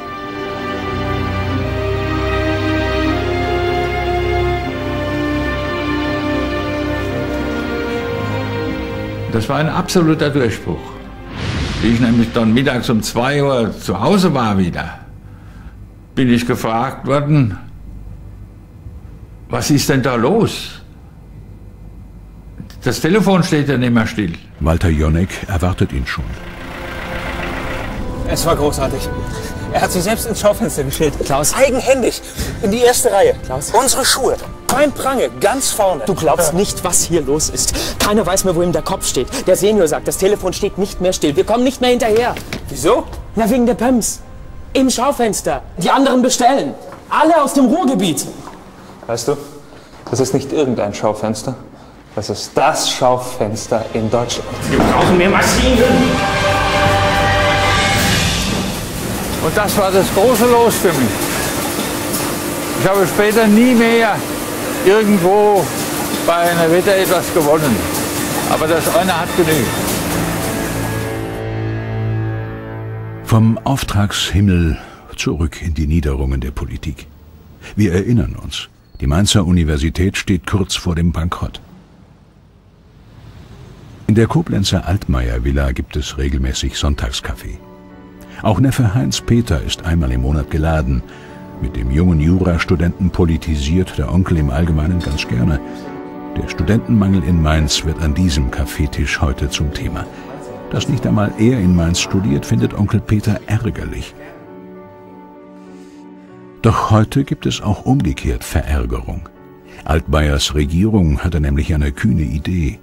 Das war ein absoluter Durchbruch. Wie ich nämlich dann mittags um zwei Uhr zu Hause war wieder, bin ich gefragt worden, was ist denn da los? Das Telefon steht ja nicht mehr still. Walter Jonek erwartet ihn schon. Es war großartig. Er hat sich selbst ins Schaufenster gestellt. Klaus. Eigenhändig. In die erste Reihe. Klaus. Unsere Schuhe. Beim Prange. Ganz vorne. Du glaubst ja nicht, was hier los ist. Keiner weiß mehr, wo ihm der Kopf steht. Der Senior sagt, das Telefon steht nicht mehr still. Wir kommen nicht mehr hinterher. Wieso? Na, wegen der Pumps. Im Schaufenster. Die anderen bestellen. Alle aus dem Ruhrgebiet. Weißt du, das ist nicht irgendein Schaufenster. Das ist das Schaufenster in Deutschland. Wir brauchen mehr Maschinen. Und das war das große Los für mich. Ich habe später nie mehr irgendwo bei einer Wette etwas gewonnen. Aber das eine hat genügt. Vom Auftragshimmel zurück in die Niederungen der Politik. Wir erinnern uns, die Mainzer Universität steht kurz vor dem Bankrott. In der Koblenzer Altmaier-Villa gibt es regelmäßig Sonntagskaffee. Auch Neffe Heinz-Peter ist einmal im Monat geladen. Mit dem jungen Jurastudenten politisiert der Onkel im Allgemeinen ganz gerne. Der Studentenmangel in Mainz wird an diesem Kaffeetisch heute zum Thema. Dass nicht einmal er in Mainz studiert, findet Onkel Peter ärgerlich. Doch heute gibt es auch umgekehrt Verärgerung. Altmaiers Regierung hatte nämlich eine kühne Idee.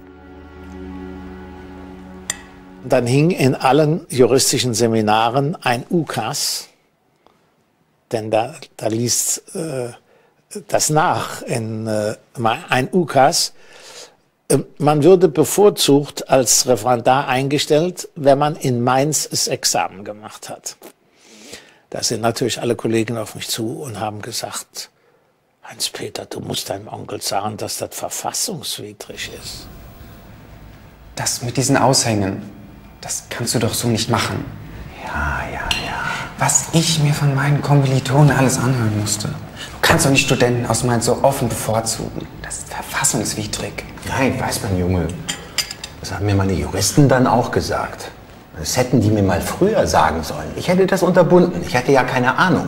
Dann hing in allen juristischen Seminaren ein Ukas, denn da, da liest äh, das nach, in, äh, ein Ukas. Äh, man würde bevorzugt als Referendar eingestellt, wenn man in Mainz das Examen gemacht hat. Da sind natürlich alle Kollegen auf mich zu und haben gesagt, Heinz-Peter, du musst deinem Onkel sagen, dass das verfassungswidrig ist. Das mit diesen Aushängen, das kannst du doch so nicht machen. Ja, ja, ja. Was ich mir von meinen Kommilitonen alles anhören musste. Du kannst doch nicht Studenten aus Mainz so offen bevorzugen. Das ist verfassungswidrig. Nein, weiß mein Junge. Das haben mir meine Juristen dann auch gesagt. Das hätten die mir mal früher sagen sollen. Ich hätte das unterbunden. Ich hatte ja keine Ahnung.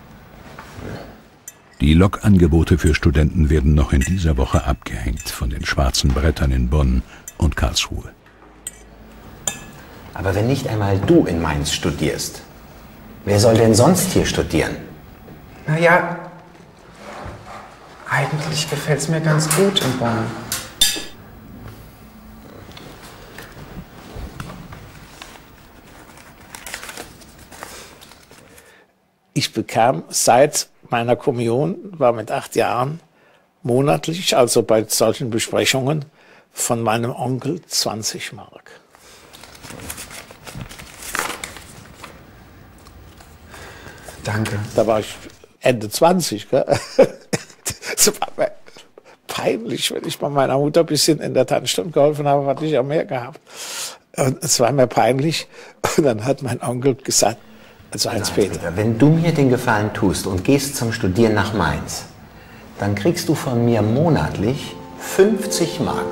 Die Lokangebote für Studenten werden noch in dieser Woche abgehängt von den schwarzen Brettern in Bonn und Karlsruhe. Aber wenn nicht einmal du in Mainz studierst, wer soll denn sonst hier studieren? Naja, eigentlich gefällt es mir ganz gut in Bonn. Ich bekam seit meiner Kommunion, war mit acht Jahren, monatlich, also bei solchen Besprechungen, von meinem Onkel zwanzig Mark. Danke. Da war ich Ende zwanzig. Gell? Das war mir peinlich, wenn ich bei meiner Mutter ein bisschen in der Tanzstunde geholfen habe, hatte ich auch mehr gehabt. Und es war mir peinlich. Und dann hat mein Onkel gesagt, also Heinz-Peter, wenn du mir den Gefallen tust und gehst zum Studieren nach Mainz, dann kriegst du von mir monatlich fünfzig Mark.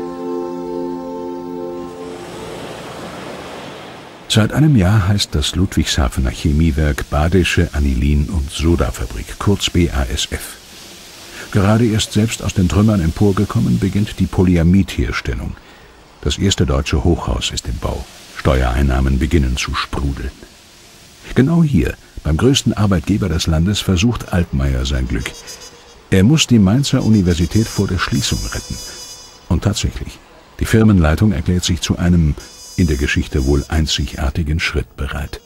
Seit einem Jahr heißt das Ludwigshafener Chemiewerk Badische Anilin- und Sodafabrik, kurz B A S F. Gerade erst selbst aus den Trümmern emporgekommen, beginnt die Polyamidherstellung. Das erste deutsche Hochhaus ist im Bau. Steuereinnahmen beginnen zu sprudeln. Genau hier, beim größten Arbeitgeber des Landes, versucht Altmaier sein Glück. Er muss die Mainzer Universität vor der Schließung retten. Und tatsächlich, die Firmenleitung erklärt sich zu einem in der Geschichte wohl einzigartigen Schritt bereit.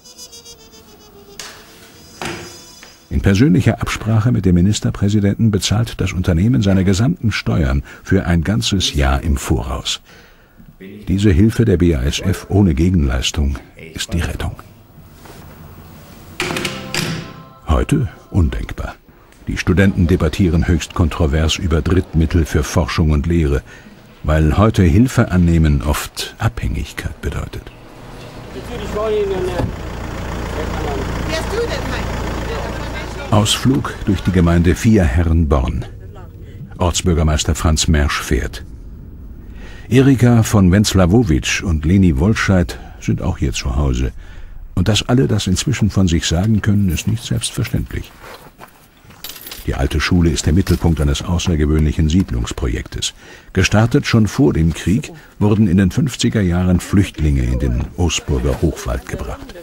In persönlicher Absprache mit dem Ministerpräsidenten bezahlt das Unternehmen seine gesamten Steuern für ein ganzes Jahr im Voraus. Diese Hilfe der B A S F ohne Gegenleistung ist die Rettung. Heute undenkbar. Die Studenten debattieren höchst kontrovers über Drittmittel für Forschung und Lehre. weil heute Hilfe annehmen oft Abhängigkeit bedeutet. Ausflug durch die Gemeinde Vierherrenborn. Ortsbürgermeister Franz Mersch fährt. Erika von Wenzlawowitsch und Leni Wolscheid sind auch hier zu Hause. Und dass alle das inzwischen von sich sagen können, ist nicht selbstverständlich. Die alte Schule ist der Mittelpunkt eines außergewöhnlichen Siedlungsprojektes. Gestartet schon vor dem Krieg, wurden in den fünfziger Jahren Flüchtlinge in den Oostburger Hochwald gebracht.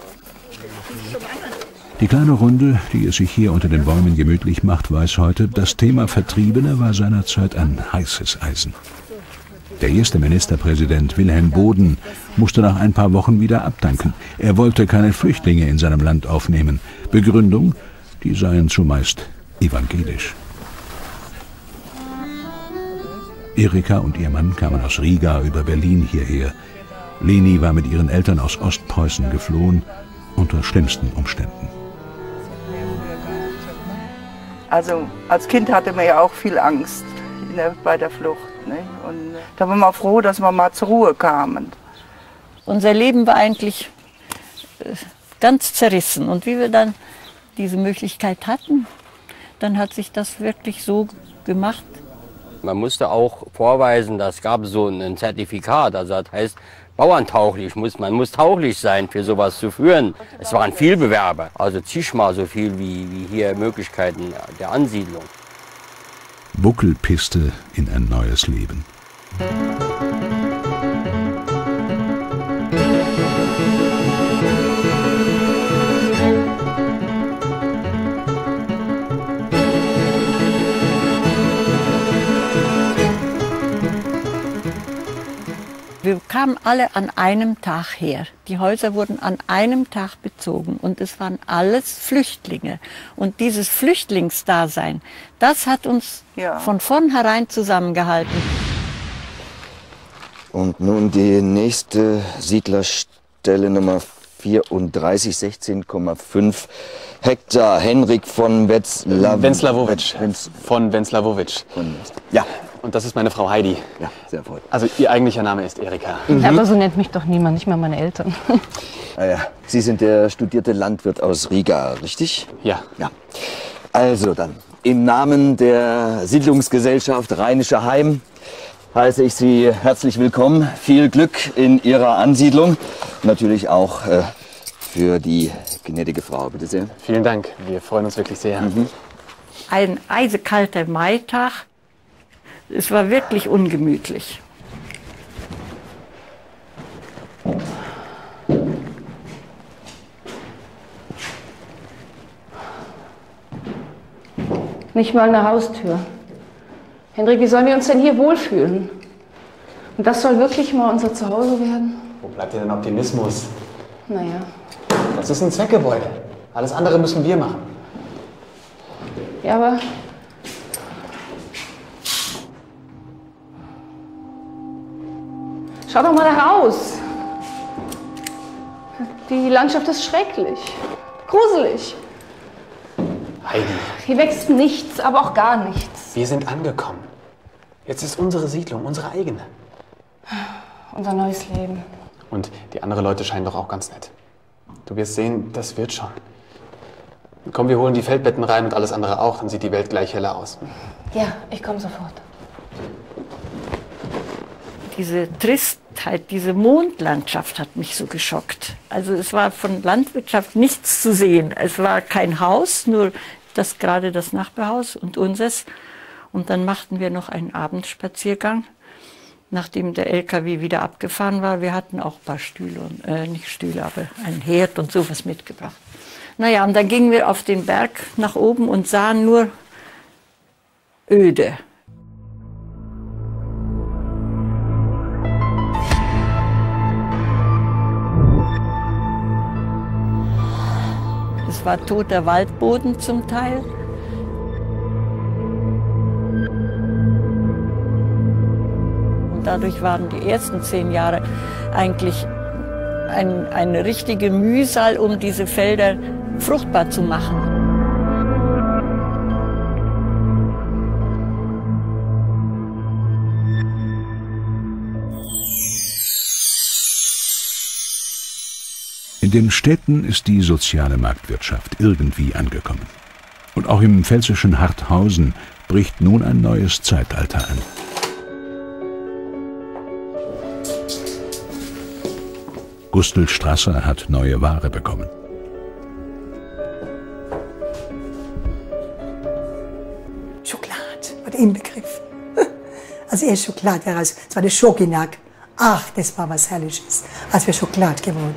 Die kleine Runde, die es sich hier unter den Bäumen gemütlich macht, weiß heute, das Thema Vertriebene war seinerzeit ein heißes Eisen. Der erste Ministerpräsident Wilhelm Boden musste nach ein paar Wochen wieder abdanken. Er wollte keine Flüchtlinge in seinem Land aufnehmen. Begründung, die seien zumeist evangelisch. Erika und ihr Mann kamen aus Riga über Berlin hierher. Leni war mit ihren Eltern aus Ostpreußen geflohen, unter schlimmsten Umständen. Also als Kind hatte man ja auch viel Angst in der, bei der Flucht. Ne? Und da waren wir froh, dass wir mal zur Ruhe kamen. Unser Leben war eigentlich ganz zerrissen. Und wie wir dann diese Möglichkeit hatten, dann hat sich das wirklich so gemacht. Man musste auch vorweisen, das gab so ein Zertifikat, also das heißt bauerntauglich, muss, man muss tauglich sein, für sowas zu führen. Es waren viel Bewerber, also zigmal so viel wie, wie hier Möglichkeiten der Ansiedlung. Buckelpiste in ein neues Leben. Wir kamen alle an einem Tag her. Die Häuser wurden an einem Tag bezogen und es waren alles Flüchtlinge. Und dieses Flüchtlingsdasein, das hat uns ja. von vornherein zusammengehalten. Und nun die nächste Siedlerstelle Nummer vierunddreißig, sechzehn Komma fünf Hektar. Henrik von Wenzlaw Wenzlawowitsch. Wenz von Wenzlawowitsch. Ja. Und das ist meine Frau Heidi. Ja, sehr freut. Also ihr eigentlicher Name ist Erika. Mhm. Aber so nennt mich doch niemand, nicht mal meine Eltern. Ah ja. Sie sind der studierte Landwirt aus Riga, richtig? Ja. Ja. Also dann, im Namen der Siedlungsgesellschaft Rheinischer Heim heiße ich Sie herzlich willkommen. Viel Glück in Ihrer Ansiedlung. Natürlich auch äh, für die gnädige Frau, bitte sehr. Vielen Dank, wir freuen uns wirklich sehr. Mhm. Ein eisekalter Maitag. Es war wirklich ungemütlich. Nicht mal eine Haustür. Henrik, wie sollen wir uns denn hier wohlfühlen? Und das soll wirklich mal unser Zuhause werden? Wo bleibt denn Optimismus? Naja. Das ist ein Zweckgebäude. Alles andere müssen wir machen. Ja, aber... Schau doch mal da raus. Die Landschaft ist schrecklich. Gruselig. Heidi. Hier wächst nichts, aber auch gar nichts. Wir sind angekommen. Jetzt ist unsere Siedlung, unsere eigene. Unser neues Leben. Und die anderen Leute scheinen doch auch ganz nett. Du wirst sehen, das wird schon. Komm, wir holen die Feldbetten rein und alles andere auch, dann sieht die Welt gleich heller aus. Ja, ich komme sofort. Diese Tristheit, diese Mondlandschaft hat mich so geschockt. Also es war von Landwirtschaft nichts zu sehen. Es war kein Haus, nur das gerade das Nachbarhaus und unseres. Und dann machten wir noch einen Abendspaziergang, nachdem der L K W wieder abgefahren war. Wir hatten auch ein paar Stühle, und, äh, nicht Stühle, aber einen Herd und sowas mitgebracht. Naja, und dann gingen wir auf den Berg nach oben und sahen nur öde. Es war toter Waldboden zum Teil. Und dadurch waren die ersten zehn Jahre eigentlich ein, eine richtige Mühsal, um diese Felder fruchtbar zu machen. In den Städten ist die soziale Marktwirtschaft irgendwie angekommen. Und auch im pfälzischen Harthausen bricht nun ein neues Zeitalter an. Gustl Strasser hat neue Ware bekommen. Schokolade war der Inbegriff. Also erst Schokolade heraus. Das war der Schokinak. Ach, das war was Herrliches, als wir Schokolade geworden.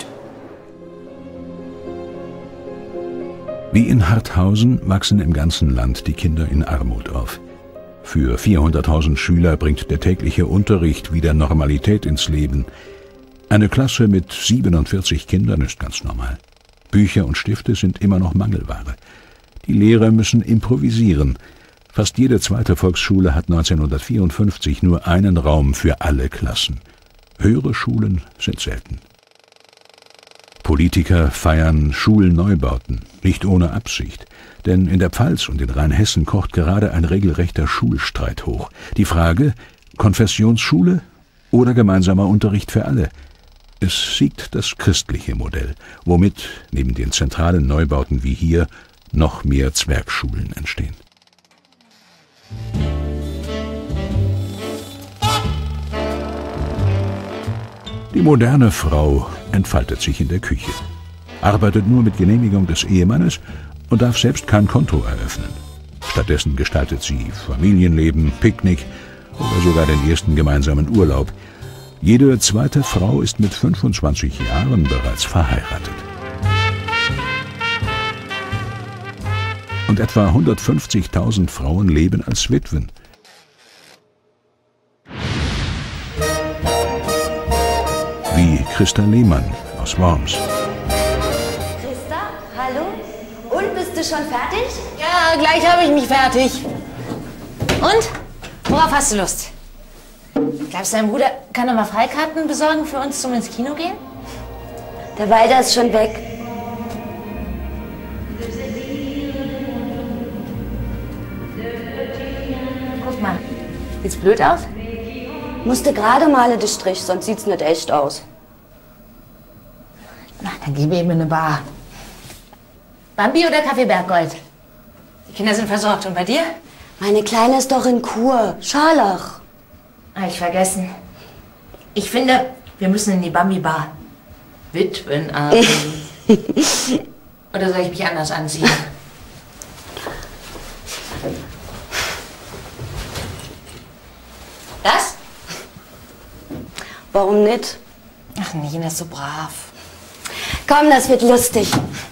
Wie in Harthausen wachsen im ganzen Land die Kinder in Armut auf. Für vierhunderttausend Schüler bringt der tägliche Unterricht wieder Normalität ins Leben. Eine Klasse mit siebenundvierzig Kindern ist ganz normal. Bücher und Stifte sind immer noch Mangelware. Die Lehrer müssen improvisieren. Fast jede zweite Volksschule hat neunzehnhundertvierundfünfzig nur einen Raum für alle Klassen. Höhere Schulen sind selten. Politiker feiern Schulneubauten, nicht ohne Absicht. Denn in der Pfalz und in Rheinhessen kocht gerade ein regelrechter Schulstreit hoch. Die Frage, Konfessionsschule oder gemeinsamer Unterricht für alle? Es siegt das christliche Modell, womit neben den zentralen Neubauten wie hier noch mehr Zwergschulen entstehen. Die moderne Frau entfaltet sich in der Küche, arbeitet nur mit Genehmigung des Ehemannes und darf selbst kein Konto eröffnen. Stattdessen gestaltet sie Familienleben, Picknick oder sogar den ersten gemeinsamen Urlaub. Jede zweite Frau ist mit fünfundzwanzig Jahren bereits verheiratet. Und etwa hundertfünfzigtausend Frauen leben als Witwen. Wie Christa Lehmann aus Worms. Christa, hallo? Und, bist du schon fertig? Ja, gleich habe ich mich fertig. Und? Worauf hast du Lust? Glaubst du, dein Bruder kann noch mal Freikarten besorgen für uns zum ins Kino gehen? Der Walter ist schon weg. Guck mal, sieht's blöd aus? Musste gerade male den Strich, sonst sieht's nicht echt aus. Na, dann gib eben eine Bar. Bambi oder Kaffee Berggold? Die Kinder sind versorgt. Und bei dir? Meine Kleine ist doch in Kur. Scharlach. Ah, ich vergessen. Ich finde, wir müssen in die Bambi-Bar. Witwenabend. Oder soll ich mich anders anziehen? Das? Warum nicht? Ach, Nina ist so brav. Komm, das wird lustig.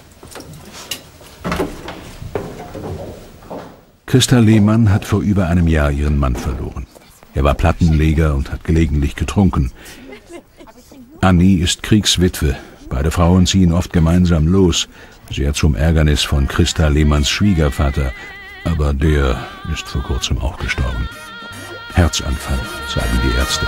Christa Lehmann hat vor über einem Jahr ihren Mann verloren. Er war Plattenleger und hat gelegentlich getrunken. Annie ist Kriegswitwe. Beide Frauen ziehen oft gemeinsam los, sehr zum Ärgernis von Christa Lehmanns Schwiegervater. Aber der ist vor kurzem auch gestorben. Herzanfall, sagen die Ärzte.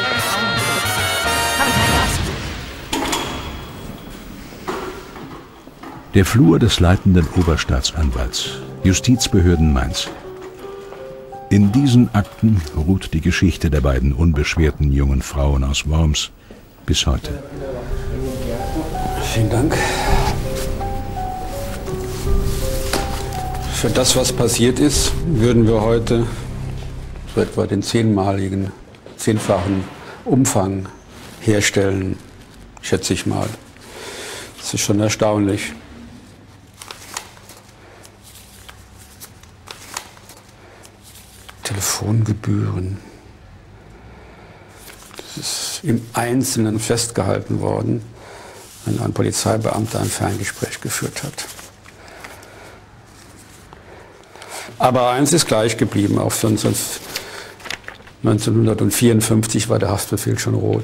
Der Flur des leitenden Oberstaatsanwalts, Justizbehörden Mainz. In diesen Akten ruht die Geschichte der beiden unbeschwerten jungen Frauen aus Worms bis heute. Vielen Dank. Für das, was passiert ist, würden wir heute so etwa den zehnmaligen, zehnfachen Umfang herstellen, schätze ich mal. Das ist schon erstaunlich. Telefongebühren. Das ist im Einzelnen festgehalten worden, wenn ein Polizeibeamter ein Ferngespräch geführt hat. Aber eins ist gleich geblieben, auch neunzehnhundertvierundfünfzig war der Haftbefehl schon rot.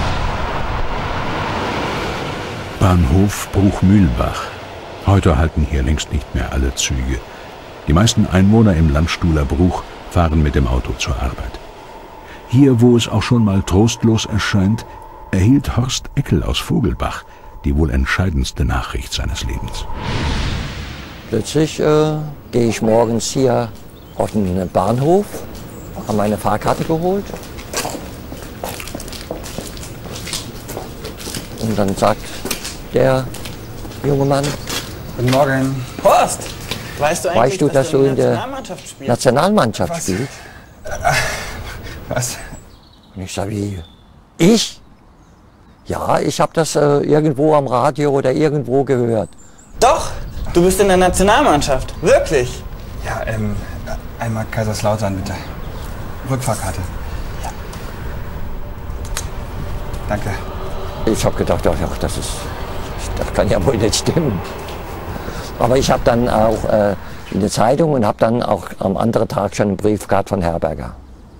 Bahnhof Bruchmühlbach. Heute halten hier längst nicht mehr alle Züge. Die meisten Einwohner im Landstuhler Bruch fahren mit dem Auto zur Arbeit. Hier, wo es auch schon mal trostlos erscheint, erhielt Horst Eckel aus Vogelbach die wohl entscheidendste Nachricht seines Lebens. Plötzlich äh, gehe ich morgens hier auf den Bahnhof, habe meine Fahrkarte geholt und dann sagt der junge Mann. Guten Morgen. Horst! Weißt du eigentlich, Weißt du, dass, dass du in der Nationalmannschaft spielst? Nationalmannschaft Was? spielst? Was? Und ich sage, wie? Ich? Ja, ich habe das äh, irgendwo am Radio oder irgendwo gehört. Doch, du bist in der Nationalmannschaft. Wirklich? Ja, ähm, einmal Kaiserslautern bitte. Rückfahrkarte. Ja. Danke. Ich habe gedacht, ach, das ist, das kann ja wohl nicht stimmen. Aber ich habe dann auch äh, in der Zeitung und habe dann auch am anderen Tag schon einen Brief gehabt von Herberger.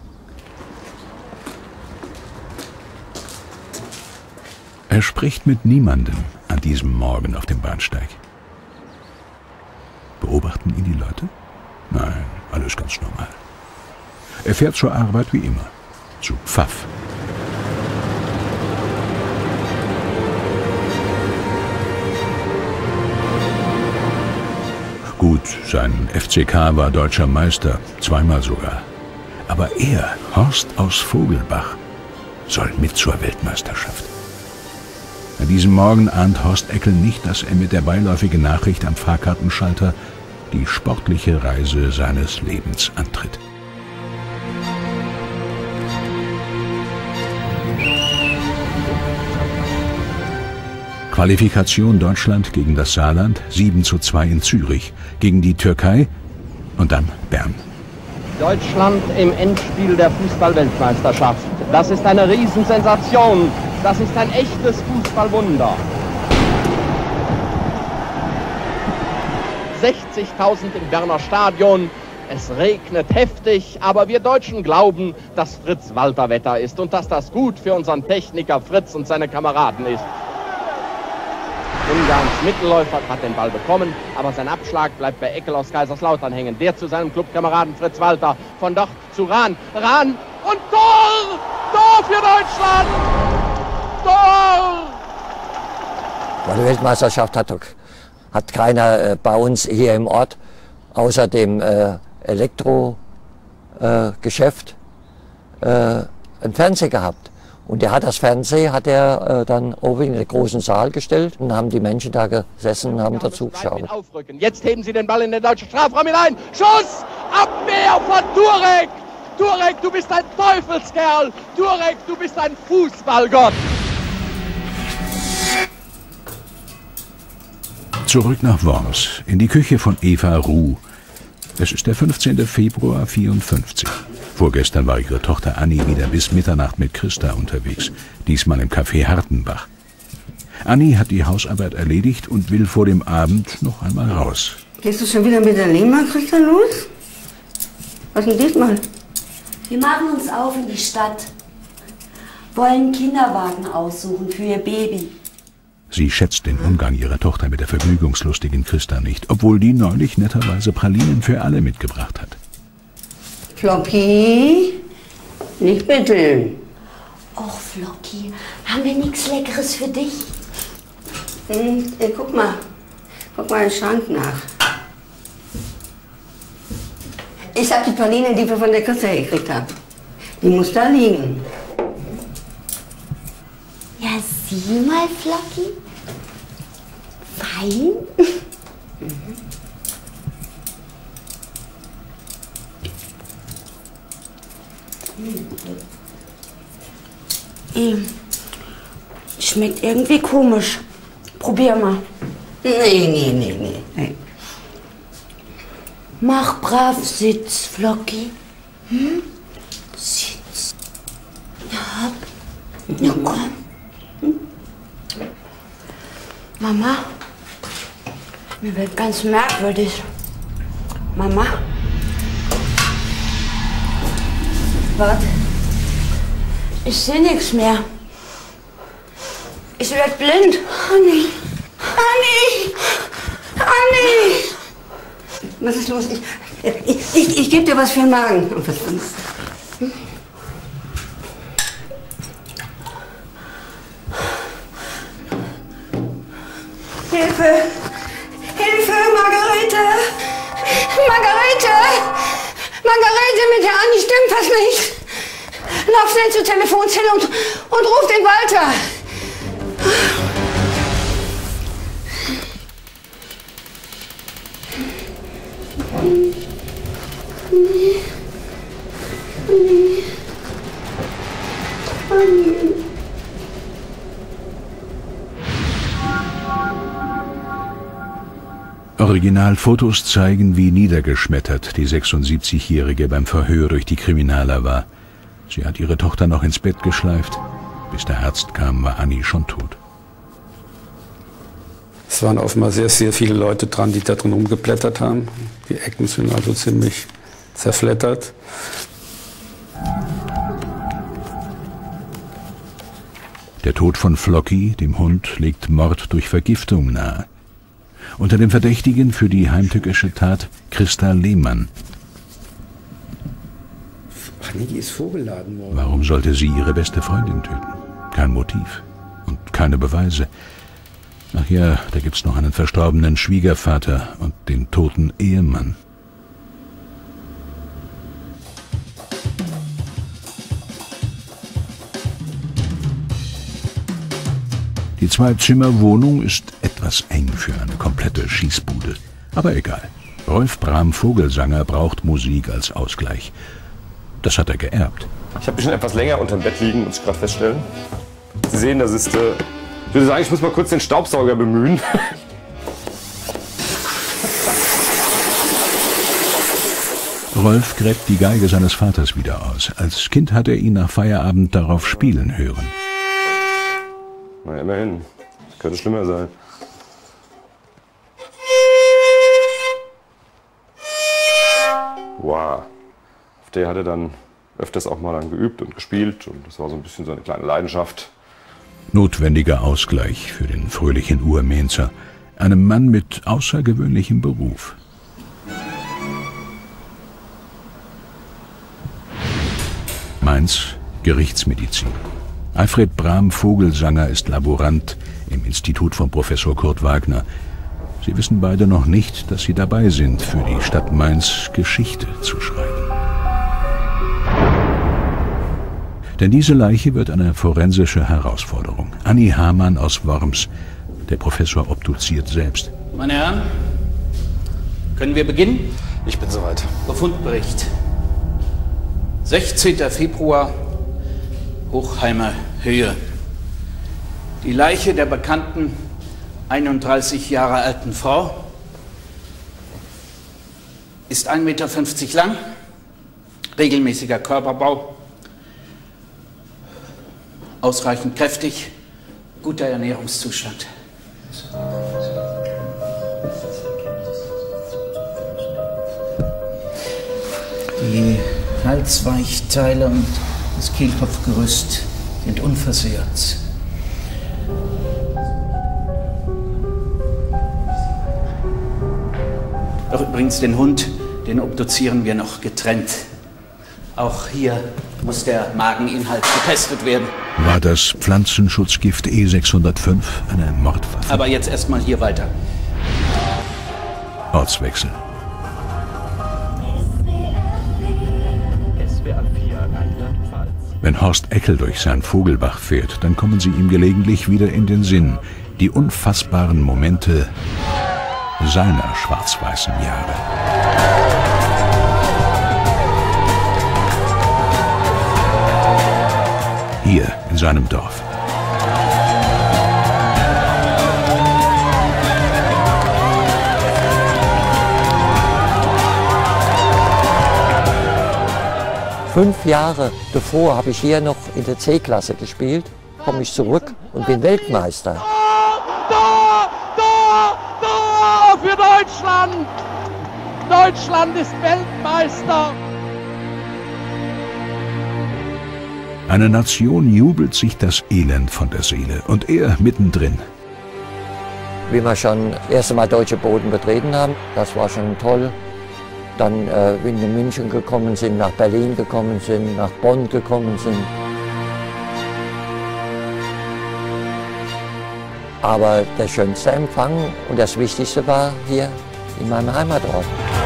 Er spricht mit niemandem an diesem Morgen auf dem Bahnsteig. Beobachten ihn die Leute? Nein, alles ganz normal. Er fährt zur Arbeit wie immer, zu Pfaff. Gut, sein F C K war deutscher Meister, zweimal sogar. Aber er, Horst aus Vogelbach, soll mit zur Weltmeisterschaft. An diesem Morgen ahnt Horst Eckel nicht, dass er mit der beiläufigen Nachricht am Fahrkartenschalter die sportliche Reise seines Lebens antritt. Qualifikation Deutschland gegen das Saarland, sieben zu zwei in Zürich, gegen die Türkei und dann Bern. Deutschland im Endspiel der Fußball-Weltmeisterschaft. Das ist eine Riesensensation. Das ist ein echtes Fußballwunder. sechzigtausend im Berner Stadion. Es regnet heftig, aber wir Deutschen glauben, dass Fritz-Walter-Wetter ist und dass das gut für unseren Techniker Fritz und seine Kameraden ist. Ungarns Mittelläufer hat den Ball bekommen, aber sein Abschlag bleibt bei Eckel aus Kaiserslautern hängen. Der zu seinem Clubkameraden Fritz Walter. Von dort zu Rahn. Rahn und Tor! Tor für Deutschland! Tor! Bei der Weltmeisterschaft hat, hat keiner äh, bei uns hier im Ort außer dem äh, Elektrogeschäft äh, äh, einen Fernseher gehabt. Und der hat das Fernsehen hat er äh, dann oben in den großen Saal gestellt und haben die Menschen da gesessen und haben dazu geschaut. Jetzt heben sie den Ball in den deutschen Strafraum hinein. Schuss! Abwehr von Turek! Turek, du bist ein Teufelskerl! Turek, du bist ein Fußballgott! Zurück nach Worms, in die Küche von Eva Ruh. Es ist der fünfzehnte Februar vierundfünfzig. Vorgestern war ihre Tochter Annie wieder bis Mitternacht mit Christa unterwegs, diesmal im Café Hartenbach. Annie hat die Hausarbeit erledigt und will vor dem Abend noch einmal raus. Gehst du schon wieder mit der Lehmann, Christa, los? Was denn diesmal? Wir machen uns auf in die Stadt, wollen Kinderwagen aussuchen für ihr Baby. Sie schätzt den Umgang ihrer Tochter mit der vergnügungslustigen Christa nicht, obwohl die neulich netterweise Pralinen für alle mitgebracht hat. Flocki, nicht betteln. Och, Flocki, haben wir nichts Leckeres für dich? Hm, ey, guck mal, guck mal im Schrank nach. Ich hab die Pralinen, die wir von der Christa gekriegt haben. Die muss da liegen. Ja, sieh mal, Flocki. Fein. Mhm. Mm. Schmeckt irgendwie komisch. Probier mal. Nee, nee, nee, nee, nee. Mach brav, sitz, Flocki. Hm? Sitz. Ja, ja, komm. Hm? Mama, mir wird ganz merkwürdig. Mama. Was? Ich sehe nichts mehr. Ich werde blind. Anni! Anni! Anni! Was ist los? Ich, ich, ich, ich gebe dir was für den Magen. Und was sonst? Hm? Hilfe! Hilfe, Margarete! Margarete! Margarete, mit der Anni stimmt was nicht! Lauf schnell zur Telefonzelle und, und ruf den Walter! Anni. Anni. Originalfotos zeigen, wie niedergeschmettert die sechsundsiebzigjährige beim Verhör durch die Kriminaler war. Sie hat ihre Tochter noch ins Bett geschleift. Bis der Arzt kam, war Anni schon tot. Es waren offenbar sehr, sehr viele Leute dran, die da drin rumgeblättert haben. Die Ecken sind also ziemlich zerfleddert. Der Tod von Flocki, dem Hund, legt Mord durch Vergiftung nahe. Unter den Verdächtigen für die heimtückische Tat Christa Lehmann. Ach nee, die ist vorgeladen worden. Warum sollte sie ihre beste Freundin töten? Kein Motiv und keine Beweise. Ach ja, da gibt's noch einen verstorbenen Schwiegervater und den toten Ehemann. Die Zwei-Zimmer-Wohnung ist etwas eng für eine komplette Schießbude. Aber egal. Rolf Brahm-Vogelsanger braucht Musik als Ausgleich. Das hat er geerbt. Ich habe schon etwas länger unterm Bett liegen, muss ich gerade feststellen. Sie sehen, das ist... Äh, ich würde sagen, ich muss mal kurz den Staubsauger bemühen. Rolf gräbt die Geige seines Vaters wieder aus. Als Kind hat er ihn nach Feierabend darauf spielen hören. Na, immerhin. Könnte schlimmer sein. Wow. Auf der hat er dann öfters auch mal dann geübt und gespielt. Und das war so ein bisschen so eine kleine Leidenschaft. Notwendiger Ausgleich für den fröhlichen Urmainzer. Einem Mann mit außergewöhnlichem Beruf. Mainz, Gerichtsmedizin. Alfred Brahm-Vogelsanger ist Laborant im Institut von Professor Kurt Wagner. Sie wissen beide noch nicht, dass sie dabei sind, für die Stadt Mainz Geschichte zu schreiben. Denn diese Leiche wird eine forensische Herausforderung. Anni Hamann aus Worms. Der Professor obduziert selbst. Meine Herren, können wir beginnen? Ich bin soweit. Befundbericht. sechzehnter Februar, Hochheimer Höhe. Die Leiche der bekannten einunddreißig Jahre alten Frau ist ein Meter fünfzig lang, regelmäßiger Körperbau, ausreichend kräftig, guter Ernährungszustand. Die Halsweichteile und das Kehlkopfgerüst sind unversehrt. Doch übrigens den Hund, den obduzieren wir noch getrennt. Auch hier muss der Mageninhalt getestet werden. War das Pflanzenschutzgift E sechshundertfünf eine Mordwaffe? Aber jetzt erstmal hier weiter. Ortswechsel. Wenn Horst Eckel durch sein Vogelbach fährt, dann kommen sie ihm gelegentlich wieder in den Sinn. Die unfassbaren Momente seiner schwarz-weißen Jahre. Hier in seinem Dorf. Fünf Jahre davor habe ich hier noch in der C-Klasse gespielt, komme ich zurück und bin Weltmeister. Tor! Tor! Tor für Deutschland! Deutschland ist Weltmeister! Eine Nation jubelt sich das Elend von der Seele und er mittendrin. Wie wir schon das erste Mal deutsche Boden betreten haben, das war schon toll. Dann, äh, wenn wir in München gekommen sind, nach Berlin gekommen sind, nach Bonn gekommen sind. Aber der schönste Empfang und das Wichtigste war hier in meinem Heimatort.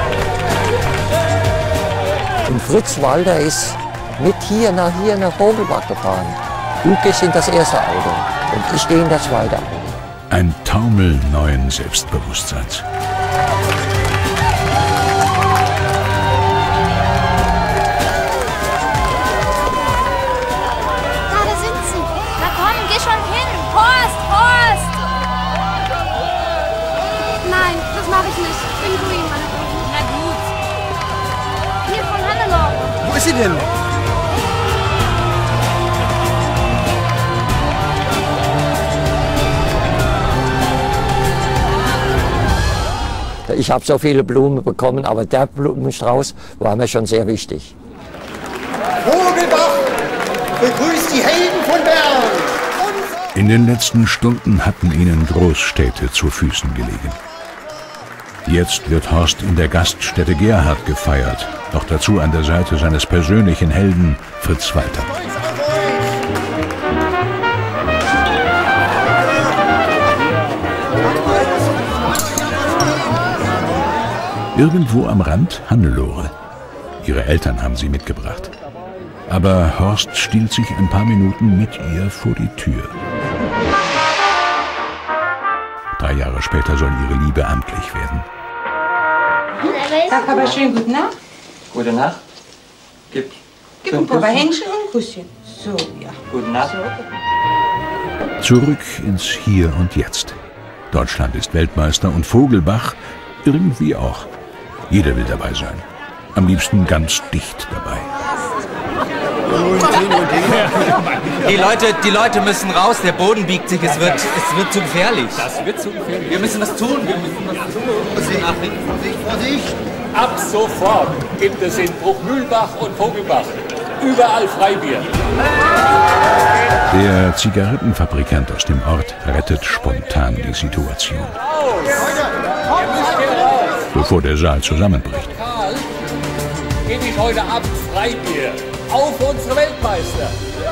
Und Fritz Walter ist mit hier nach hier nach Vogelbach gefahren. Du gehst in das erste Auto und ich gehe in das zweite Auto. Ein Taumel neuen Selbstbewusstseins. Ich habe so viele Blumen bekommen, aber der Blumenstrauß war mir schon sehr wichtig. Vogelbach begrüßt die Helden von Bern. In den letzten Stunden hatten ihnen Großstädte zu Füßen gelegen. Jetzt wird Horst in der Gaststätte Gerhard gefeiert, noch dazu an der Seite seines persönlichen Helden Fritz Walter. Irgendwo am Rand Hannelore. Ihre Eltern haben sie mitgebracht. Aber Horst stiehlt sich ein paar Minuten mit ihr vor die Tür. Drei Jahre später soll ihre Liebe amtlich werden. Sag aber schön gute Nacht. Gute Nacht. Gib, Gib ein paar Händchen und ein Küsschen. So, ja. Gute Nacht. Zurück ins Hier und Jetzt. Deutschland ist Weltmeister und Vogelbach irgendwie auch. Jeder will dabei sein. Am liebsten ganz dicht dabei. Die Leute, die Leute müssen raus, der Boden biegt sich, es wird, es wird zu gefährlich. Das wird zu gefährlich. Wir müssen was tun, wir müssen was tun. Vorsicht, Vorsicht, Vorsicht. Ab sofort gibt es in Bruchmühlbach und Vogelbach überall Freibier. Der Zigarettenfabrikant aus dem Ort rettet spontan die Situation, bevor der Saal zusammenbricht. Karl, gebe ich heute Abend Freibier. Auf unsere Weltmeister!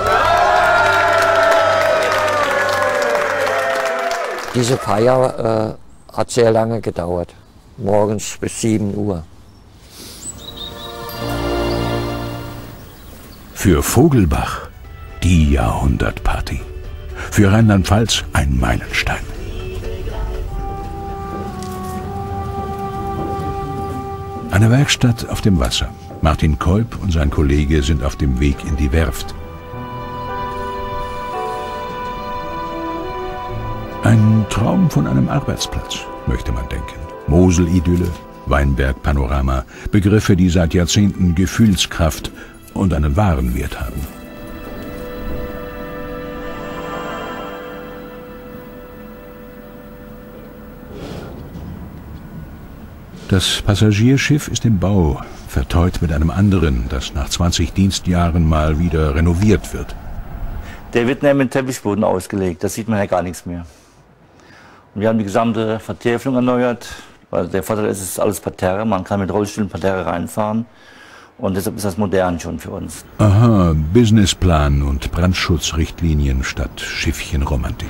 Diese Feier äh, hat sehr lange gedauert, morgens bis sieben Uhr. Für Vogelbach die Jahrhundertparty. Für Rheinland-Pfalz ein Meilenstein. Eine Werkstatt auf dem Wasser. Martin Kolb und sein Kollege sind auf dem Weg in die Werft. Ein Traum von einem Arbeitsplatz, möchte man denken. Mosel-Idylle, Weinberg-Panorama, Begriffe, die seit Jahrzehnten Gefühlskraft und einen wahren Wert haben. Das Passagierschiff ist im Bau, verteut mit einem anderen, das nach zwanzig Dienstjahren mal wieder renoviert wird. Der wird nämlich mit Teppichboden ausgelegt, da sieht man ja gar nichts mehr. Und wir haben die gesamte Vertäfelung erneuert, weil der Vorteil ist, es ist alles Parterre, man kann mit Rollstühlen Parterre reinfahren und deshalb ist das modern schon für uns. Aha, Businessplan und Brandschutzrichtlinien statt Schiffchenromantik.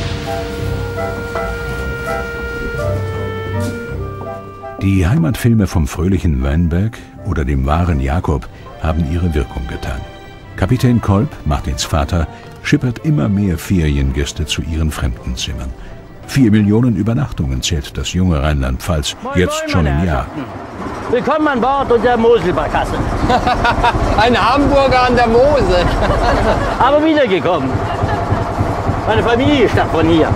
Die Heimatfilme vom fröhlichen Weinberg oder dem wahren Jakob haben ihre Wirkung getan. Kapitän Kolb, Martins Vater, schippert immer mehr Feriengäste zu ihren Fremdenzimmern. Vier Millionen Übernachtungen zählt das junge Rheinland-Pfalz jetzt schon im Jahr. Willkommen an Bord unserer Moselbarkasse. Ein Hamburger an der Mosel. Aber wiedergekommen. Meine Familie stammt von hier.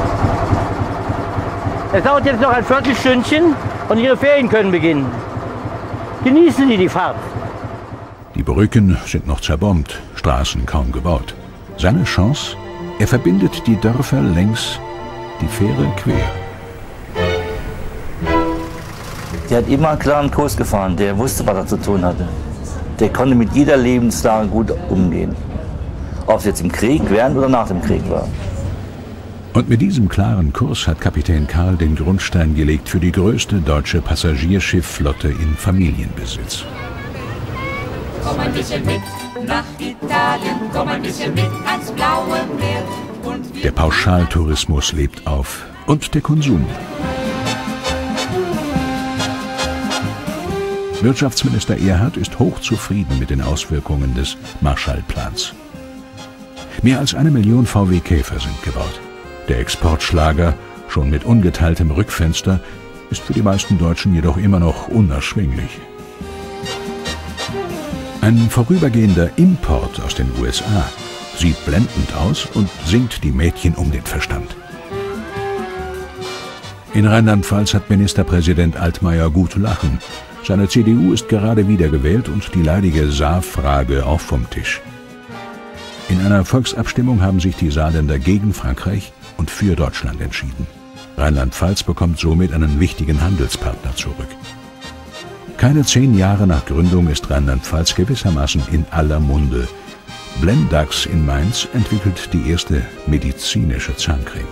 Es dauert jetzt noch ein Viertelstündchen und Ihre Ferien können beginnen. Genießen Sie die Fahrt. Die Brücken sind noch zerbombt, Straßen kaum gebaut. Seine Chance? Er verbindet die Dörfer längs, die Fähre quer. Der hat immer einen klaren Kurs gefahren, der wusste, was er zu tun hatte. Der konnte mit jeder Lebenslage gut umgehen. Ob es jetzt im Krieg, während oder nach dem Krieg war. Und mit diesem klaren Kurs hat Kapitän Karl den Grundstein gelegt für die größte deutsche Passagierschiffflotte in Familienbesitz. Komm ein bisschen mit nach Italien, komm ein bisschen mit ans blaue Meer. Und der Pauschaltourismus lebt auf und der Konsum. Wirtschaftsminister Erhard ist hochzufrieden mit den Auswirkungen des Marshallplans. Mehr als eine Million V W Käfer sind gebaut. Der Exportschlager, schon mit ungeteiltem Rückfenster, ist für die meisten Deutschen jedoch immer noch unerschwinglich. Ein vorübergehender Import aus den U S A sieht blendend aus und singt die Mädchen um den Verstand. In Rheinland-Pfalz hat Ministerpräsident Altmaier gut lachen. Seine C D U ist gerade wiedergewählt und die leidige Saarfrage auch vom Tisch. In einer Volksabstimmung haben sich die Saarländer gegen Frankreich und für Deutschland entschieden. Rheinland-Pfalz bekommt somit einen wichtigen Handelspartner zurück. Keine zehn Jahre nach Gründung ist Rheinland-Pfalz gewissermaßen in aller Munde. Blendax in Mainz entwickelt die erste medizinische Zahncreme.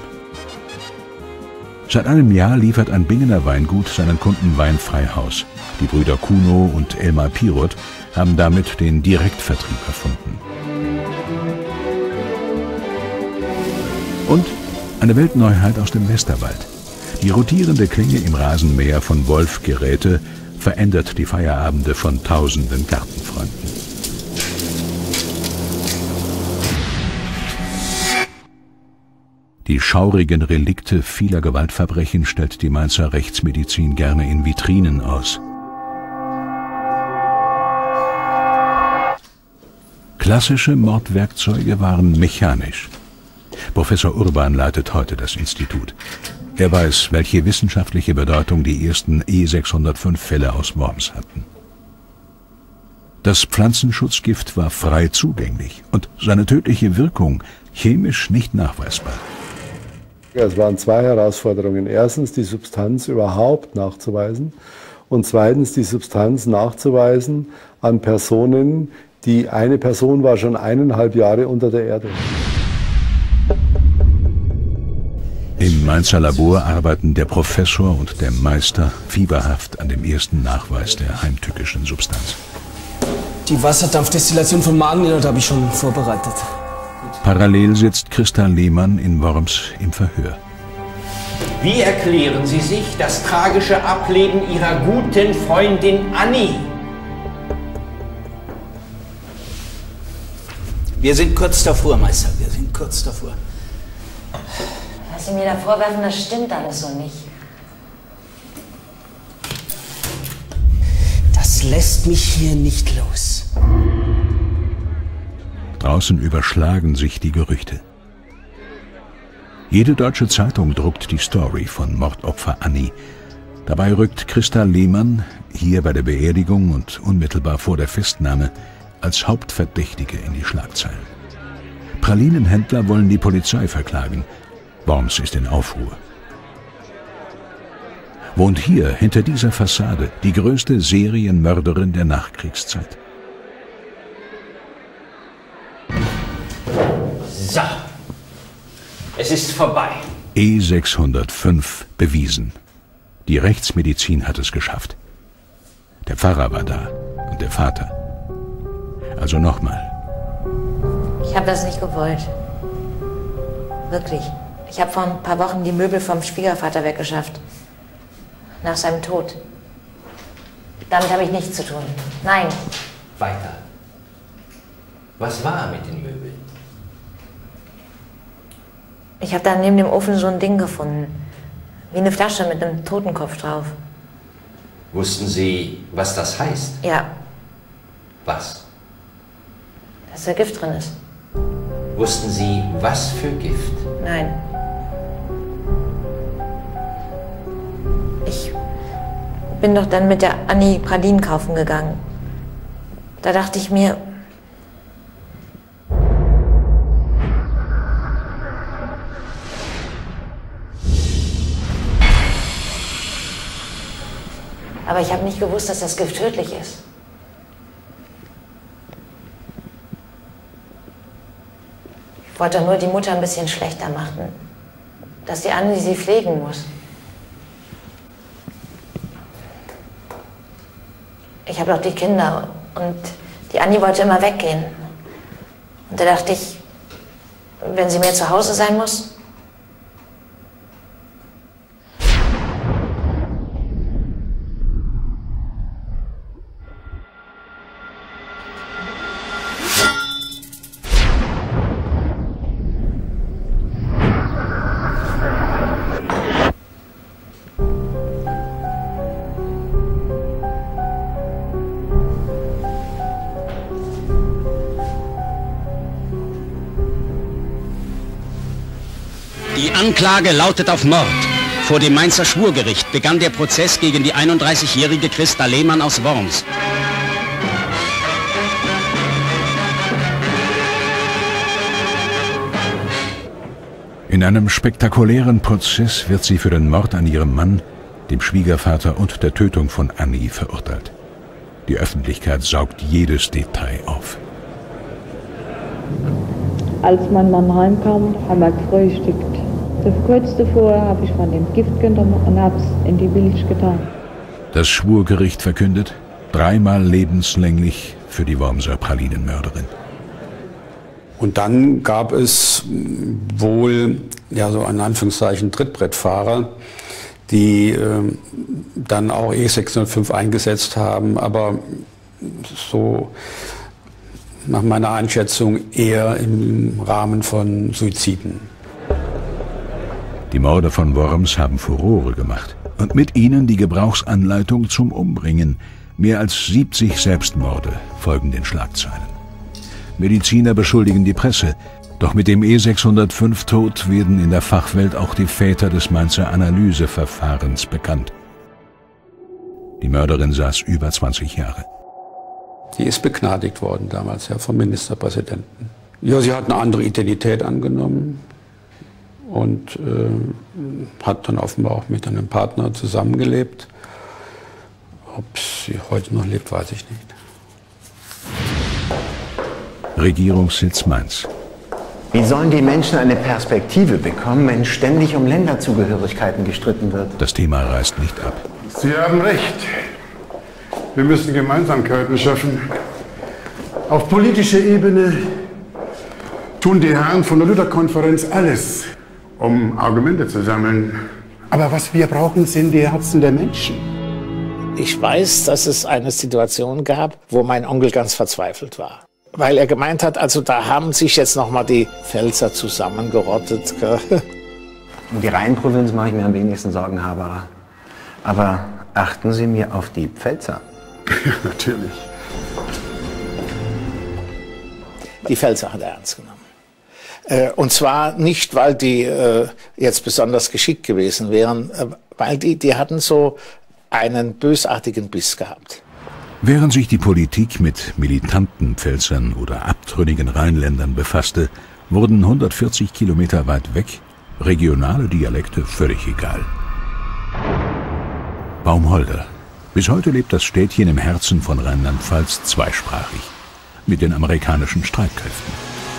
Seit einem Jahr liefert ein Bingener Weingut seinen Kunden weinfrei aus. Die Brüder Kuno und Elmar Piroth haben damit den Direktvertrieb erfunden. Und eine Weltneuheit aus dem Westerwald. Die rotierende Klinge im Rasenmäher von Wolf Geräte verändert die Feierabende von tausenden Gartenfreunden. Die schaurigen Relikte vieler Gewaltverbrechen stellt die Mainzer Rechtsmedizin gerne in Vitrinen aus. Klassische Mordwerkzeuge waren mechanisch. Professor Urban leitet heute das Institut. Er weiß, welche wissenschaftliche Bedeutung die ersten E sechshundertfünf Fälle aus Worms hatten. Das Pflanzenschutzgift war frei zugänglich und seine tödliche Wirkung chemisch nicht nachweisbar. Es waren zwei Herausforderungen. Erstens die Substanz überhaupt nachzuweisen und zweitens die Substanz nachzuweisen an Personen, die eine Person war schon eineinhalb Jahre unter der Erde. Im Mainzer Labor arbeiten der Professor und der Meister fieberhaft an dem ersten Nachweis der heimtückischen Substanz. Die Wasserdampfdestillation von Mageninhalt habe ich schon vorbereitet. Parallel sitzt Christa Lehmann in Worms im Verhör. Wie erklären Sie sich das tragische Ableben Ihrer guten Freundin Annie? Wir sind kurz davor, Meister, wir sind kurz davor. Was Sie mir da vorwerfen, das stimmt alles so nicht. Das lässt mich hier nicht los. Draußen überschlagen sich die Gerüchte. Jede deutsche Zeitung druckt die Story von Mordopfer Annie. Dabei rückt Christa Lehmann hier bei der Beerdigung und unmittelbar vor der Festnahme als Hauptverdächtige in die Schlagzeilen. Pralinenhändler wollen die Polizei verklagen. Worms ist in Aufruhr. Wohnt hier hinter dieser Fassade die größte Serienmörderin der Nachkriegszeit? So, es ist vorbei. E sechshundertfünf bewiesen. Die Rechtsmedizin hat es geschafft. Der Pfarrer war da und der Vater. Also nochmal. Ich habe das nicht gewollt. Wirklich. Ich habe vor ein paar Wochen die Möbel vom Schwiegervater weggeschafft. Nach seinem Tod. Damit habe ich nichts zu tun. Nein. Weiter. Was war mit den Möbeln? Ich habe da neben dem Ofen so ein Ding gefunden. Wie eine Flasche mit einem Totenkopf drauf. Wussten Sie, was das heißt? Ja, Was? dass da Gift drin ist. Wussten Sie, was für Gift? Nein. Ich bin doch dann mit der Annie Pralinen kaufen gegangen. Da dachte ich mir, aber ich habe nicht gewusst, dass das Gift tödlich ist. Ich wollte nur die Mutter ein bisschen schlechter machen, dass die Annie sie pflegen muss. Ich habe doch die Kinder und die Annie wollte immer weggehen. Und da dachte ich, wenn sie mehr zu Hause sein muss. Die Anklage lautet auf Mord. Vor dem Mainzer Schwurgericht begann der Prozess gegen die einunddreißigjährige Christa Lehmann aus Worms. In einem spektakulären Prozess wird sie für den Mord an ihrem Mann, dem Schwiegervater und der Tötung von Annie verurteilt. Die Öffentlichkeit saugt jedes Detail auf. Als mein Mann heimkam, haben wir gefrühstückt. Kurz davor habe ich von dem Gift genommen und habe es in die Milch getan. Das Schwurgericht verkündet, dreimal lebenslänglich für die Wormser Pralinenmörderin. Und dann gab es wohl, ja so in Anführungszeichen, Trittbrettfahrer, die äh, dann auch E sechshundertfünf eingesetzt haben, aber so nach meiner Einschätzung eher im Rahmen von Suiziden. Die Morde von Worms haben Furore gemacht und mit ihnen die Gebrauchsanleitung zum Umbringen. Mehr als siebzig Selbstmorde folgen den Schlagzeilen. Mediziner beschuldigen die Presse, doch mit dem E sechshundertfünf-Tod werden in der Fachwelt auch die Väter des Mainzer Analyseverfahrens bekannt. Die Mörderin saß über zwanzig Jahre. Die ist begnadigt worden damals, ja, vom Ministerpräsidenten. Ja, sie hat eine andere Identität angenommen und äh, hat dann offenbar auch mit einem Partner zusammengelebt. Ob sie heute noch lebt, weiß ich nicht. Regierungssitz Mainz. Wie sollen die Menschen eine Perspektive bekommen, wenn ständig um Länderzugehörigkeiten gestritten wird? Das Thema reißt nicht ab. Sie haben recht. Wir müssen Gemeinsamkeiten schaffen. Auf politischer Ebene tun die Herren von der Luther-Konferenz alles, um Argumente zu sammeln. Aber was wir brauchen, sind die Herzen der Menschen. Ich weiß, dass es eine Situation gab, wo mein Onkel ganz verzweifelt war. Weil er gemeint hat, also da haben sich jetzt noch mal die Pfälzer zusammengerottet. Um die Rheinprovinz mache ich mir am wenigsten Sorgen, aber, aber achten Sie mir auf die Pfälzer. Ja, natürlich. Die Pfälzer hat er ernst genommen. Und zwar nicht, weil die jetzt besonders geschickt gewesen wären, weil die, die hatten so einen bösartigen Biss gehabt. Während sich die Politik mit militanten Pfälzern oder abtrünnigen Rheinländern befasste, wurden hundertvierzig Kilometer weit weg regionale Dialekte völlig egal. Baumholder. Bis heute lebt das Städtchen im Herzen von Rheinland-Pfalz zweisprachig mit den amerikanischen Streitkräften.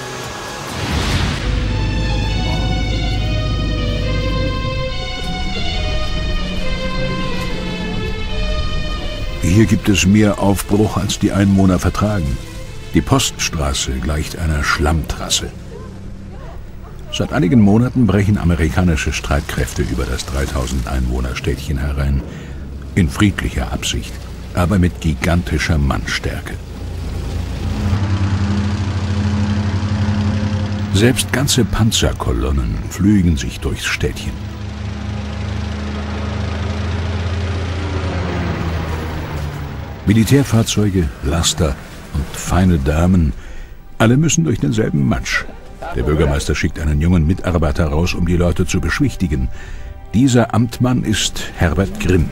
Hier gibt es mehr Aufbruch, als die Einwohner vertragen. Die Poststraße gleicht einer Schlammtrasse. Seit einigen Monaten brechen amerikanische Streitkräfte über das dreitausend Einwohner-Städtchen herein. In friedlicher Absicht, aber mit gigantischer Mannstärke. Selbst ganze Panzerkolonnen flügen sich durchs Städtchen. Militärfahrzeuge, Laster und feine Damen, alle müssen durch denselben Matsch. Der Bürgermeister schickt einen jungen Mitarbeiter raus, um die Leute zu beschwichtigen. Dieser Amtmann ist Herbert Grimm.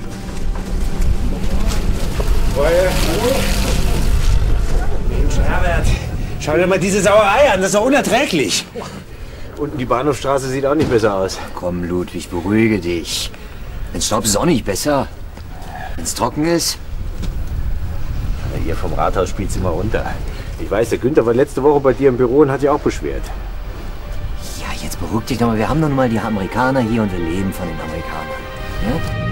Mensch, Herbert, schau dir mal diese Sauerei an, das ist doch unerträglich. Unten die Bahnhofstraße sieht auch nicht besser aus. Komm, Ludwig, beruhige dich. Wenn's Staub ist auch nicht besser. Wenn's trocken ist. Ja, ihr vom Rathaus spielt's immer runter. Ich weiß, der Günther war letzte Woche bei dir im Büro und hat sich auch beschwert. Ja, jetzt beruhig dich doch mal. Wir haben doch nun mal die Amerikaner hier und wir leben von den Amerikanern. Ja?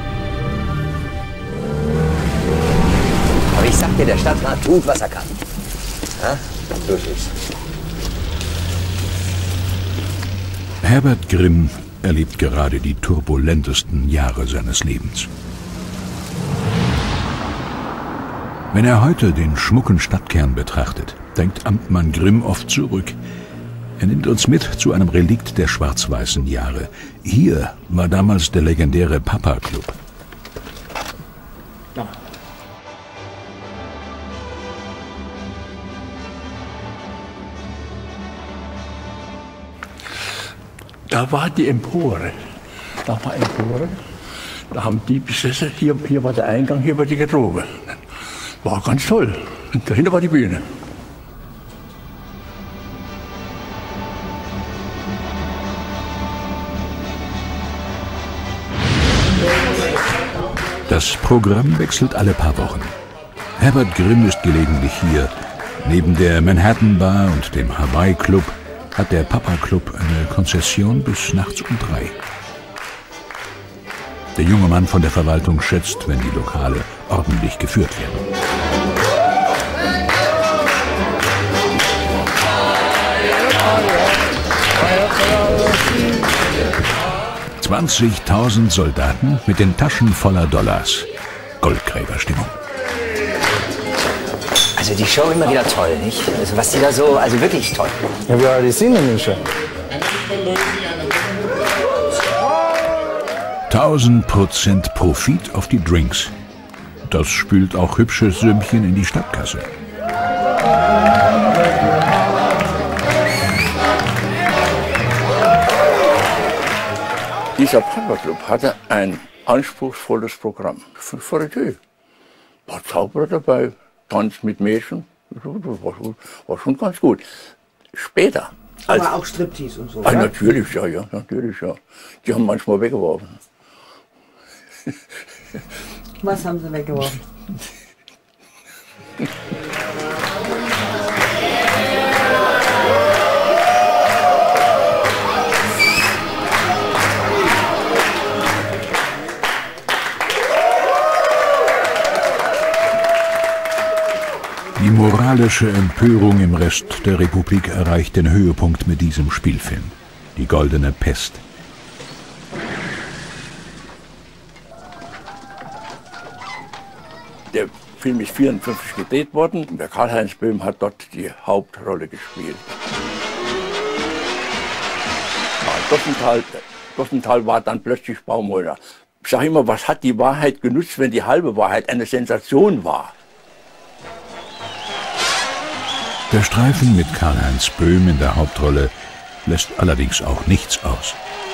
Aber ich sag dir, der Stadtrat tut, was er kann. Ja? Wirklich. Herbert Grimm erlebt gerade die turbulentesten Jahre seines Lebens. Wenn er heute den schmucken Stadtkern betrachtet, denkt Amtmann Grimm oft zurück. Er nimmt uns mit zu einem Relikt der schwarz-weißen Jahre. Hier war damals der legendäre Papa-Club. Ja. Da war die Empore. Da war Empore. Da haben die besessen. Hier, hier war der Eingang, hier war die Garderobe. War ganz toll. Und dahinter war die Bühne. Das Programm wechselt alle paar Wochen. Herbert Grimm ist gelegentlich hier. Neben der Manhattan Bar und dem Hawaii Club hat der Papa Club eine Konzession bis nachts um drei. Der junge Mann von der Verwaltung schätzt, wenn die Lokale ordentlich geführt werden. zwanzigtausend Soldaten mit den Taschen voller Dollars. Goldgräberstimmung. Also die Show immer wieder toll, nicht? Also was die da so, also wirklich toll. Have you already seen the new show? tausend Prozent Profit auf die Drinks. Das spült auch hübsches Sümmchen in die Stadtkasse. Dieser Papa Club hatte ein anspruchsvolles Programm. Für Varieté. War Zauberer dabei, Tanz mit Mädchen. Das war schon, war schon ganz gut. Später. Aber als, auch Striptease und so. Ah, natürlich, ja, ja, natürlich, ja. Die haben manchmal weggeworfen. Was haben sie weggeworfen? Die moralische Empörung im Rest der Republik erreicht den Höhepunkt mit diesem Spielfilm. Die Goldene Pest. Der Film ist vierundfünfzig gedreht worden. Der Karl-Heinz Böhm hat dort die Hauptrolle gespielt. Gossenthal, Gossenthal war dann plötzlich Baumwoller. Ich sage immer, was hat die Wahrheit genutzt, wenn die halbe Wahrheit eine Sensation war? Der Streifen mit Karl-Heinz Böhm in der Hauptrolle lässt allerdings auch nichts aus.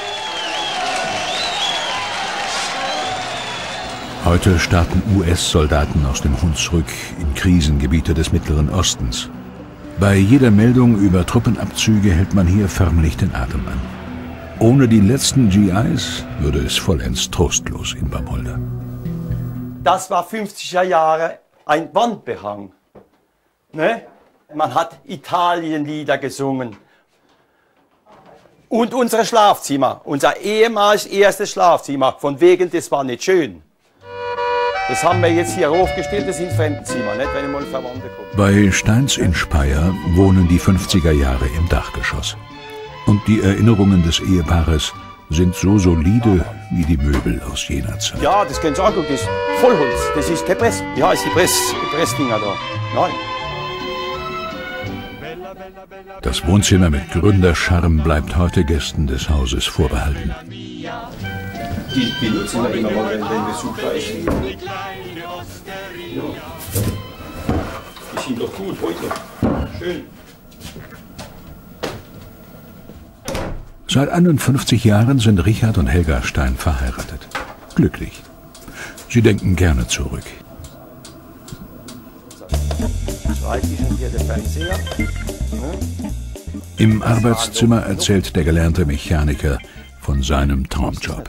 Heute starten U S-Soldaten aus dem Hunsrück in Krisengebiete des Mittleren Ostens. Bei jeder Meldung über Truppenabzüge hält man hier förmlich den Atem an. Ohne die letzten G Is würde es vollends trostlos in Bamholder. Das war fünfziger Jahre ein Wandbehang. Ne? Man hat Italienlieder gesungen. Und unsere Schlafzimmer, unser ehemals erstes Schlafzimmer, von wegen, das war nicht schön. Das haben wir jetzt hier aufgestellt, das sind Fremdenzimmer, nicht, wenn mal Verwandte kommen. Bei Steins in Speyer wohnen die fünfziger Jahre im Dachgeschoss. Und die Erinnerungen des Ehepaares sind so solide wie die Möbel aus jener Zeit. Ja, das können Sie angucken, das ist Vollholz, das ist kein Press. Ja, ist die Press, die Pressdinger da. Nein. Das Wohnzimmer mit Gründercharme bleibt heute Gästen des Hauses vorbehalten. Die benutzen wir immer mal, wenn, wenn Besuch da ist. Ja. Die sind doch gut heute. Schön. Seit einundfünfzig Jahren sind Richard und Helga Stein verheiratet. Glücklich. Sie denken gerne zurück. Im Arbeitszimmer erzählt der gelernte Mechaniker von seinem Traumjob.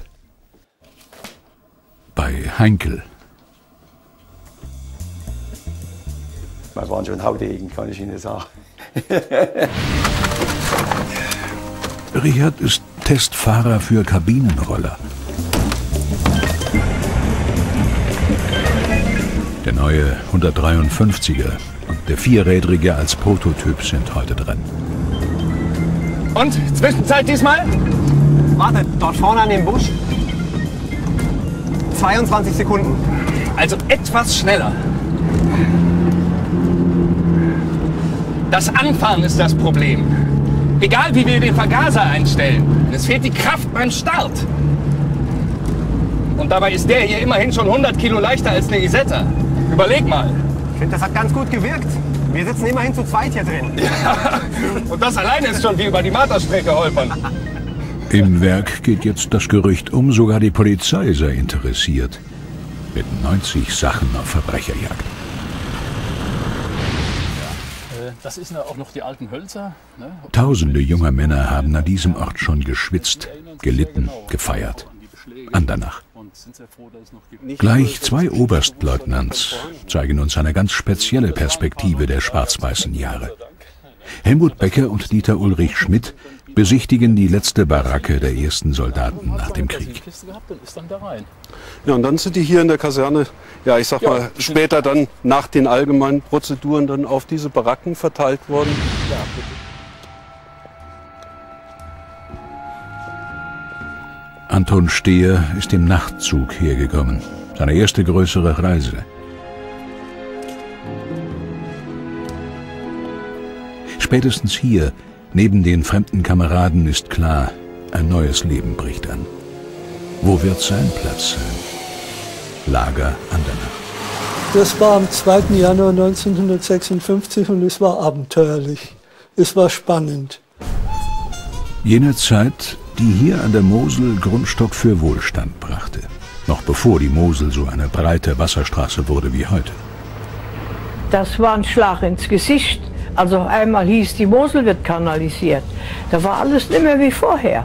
Bei Heinkel. Wir waren schon Haudegen, kann ich Ihnen sagen. Richard ist Testfahrer für Kabinenroller. Der neue hundertdreiundfünfziger und der vierrädrige als Prototyp sind heute dran. Und? Zwischenzeit diesmal? Wartet, dort vorne an dem Busch. zweiundzwanzig Sekunden. Also etwas schneller. Das Anfahren ist das Problem. Egal wie wir den Vergaser einstellen, es fehlt die Kraft beim Start. Und dabei ist der hier immerhin schon hundert Kilo leichter als eine Isetta. Überleg mal. Ich finde, das hat ganz gut gewirkt. Wir sitzen immerhin zu zweit hier drin. Ja, und das alleine ist schon wie über die Marterstrecke holpern. Im Werk geht jetzt das Gerücht um, sogar die Polizei sei interessiert. Mit neunzig Sachen auf Verbrecherjagd. Das sind ja auch noch die alten Hölzer. Ne? Tausende junger Männer haben an diesem Ort schon geschwitzt, gelitten, gefeiert. Andernach. Und Gleich zwei Oberstleutnants zeigen uns eine ganz spezielle Perspektive der schwarz-weißen Jahre. Helmut Becker und Dieter Ulrich Schmidt besichtigen die letzte Baracke der ersten Soldaten nach dem Krieg. Ja, und dann sind die hier in der Kaserne, ja, ich sag mal, später dann nach den allgemeinen Prozeduren dann auf diese Baracken verteilt worden. Anton Stehr ist im Nachtzug hergekommen, seine erste größere Reise. Spätestens hier, neben den fremden Kameraden, ist klar, ein neues Leben bricht an. Wo wird sein Platz sein? Lager Andernach. Das war am zweiten Januar neunzehnhundertsechsundfünfzig und es war abenteuerlich. Es war spannend. Jene Zeit, die hier an der Mosel Grundstock für Wohlstand brachte. Noch bevor die Mosel so eine breite Wasserstraße wurde wie heute. Das war ein Schlag ins Gesicht. Also einmal hieß, die Mosel wird kanalisiert. Da war alles nicht mehr wie vorher.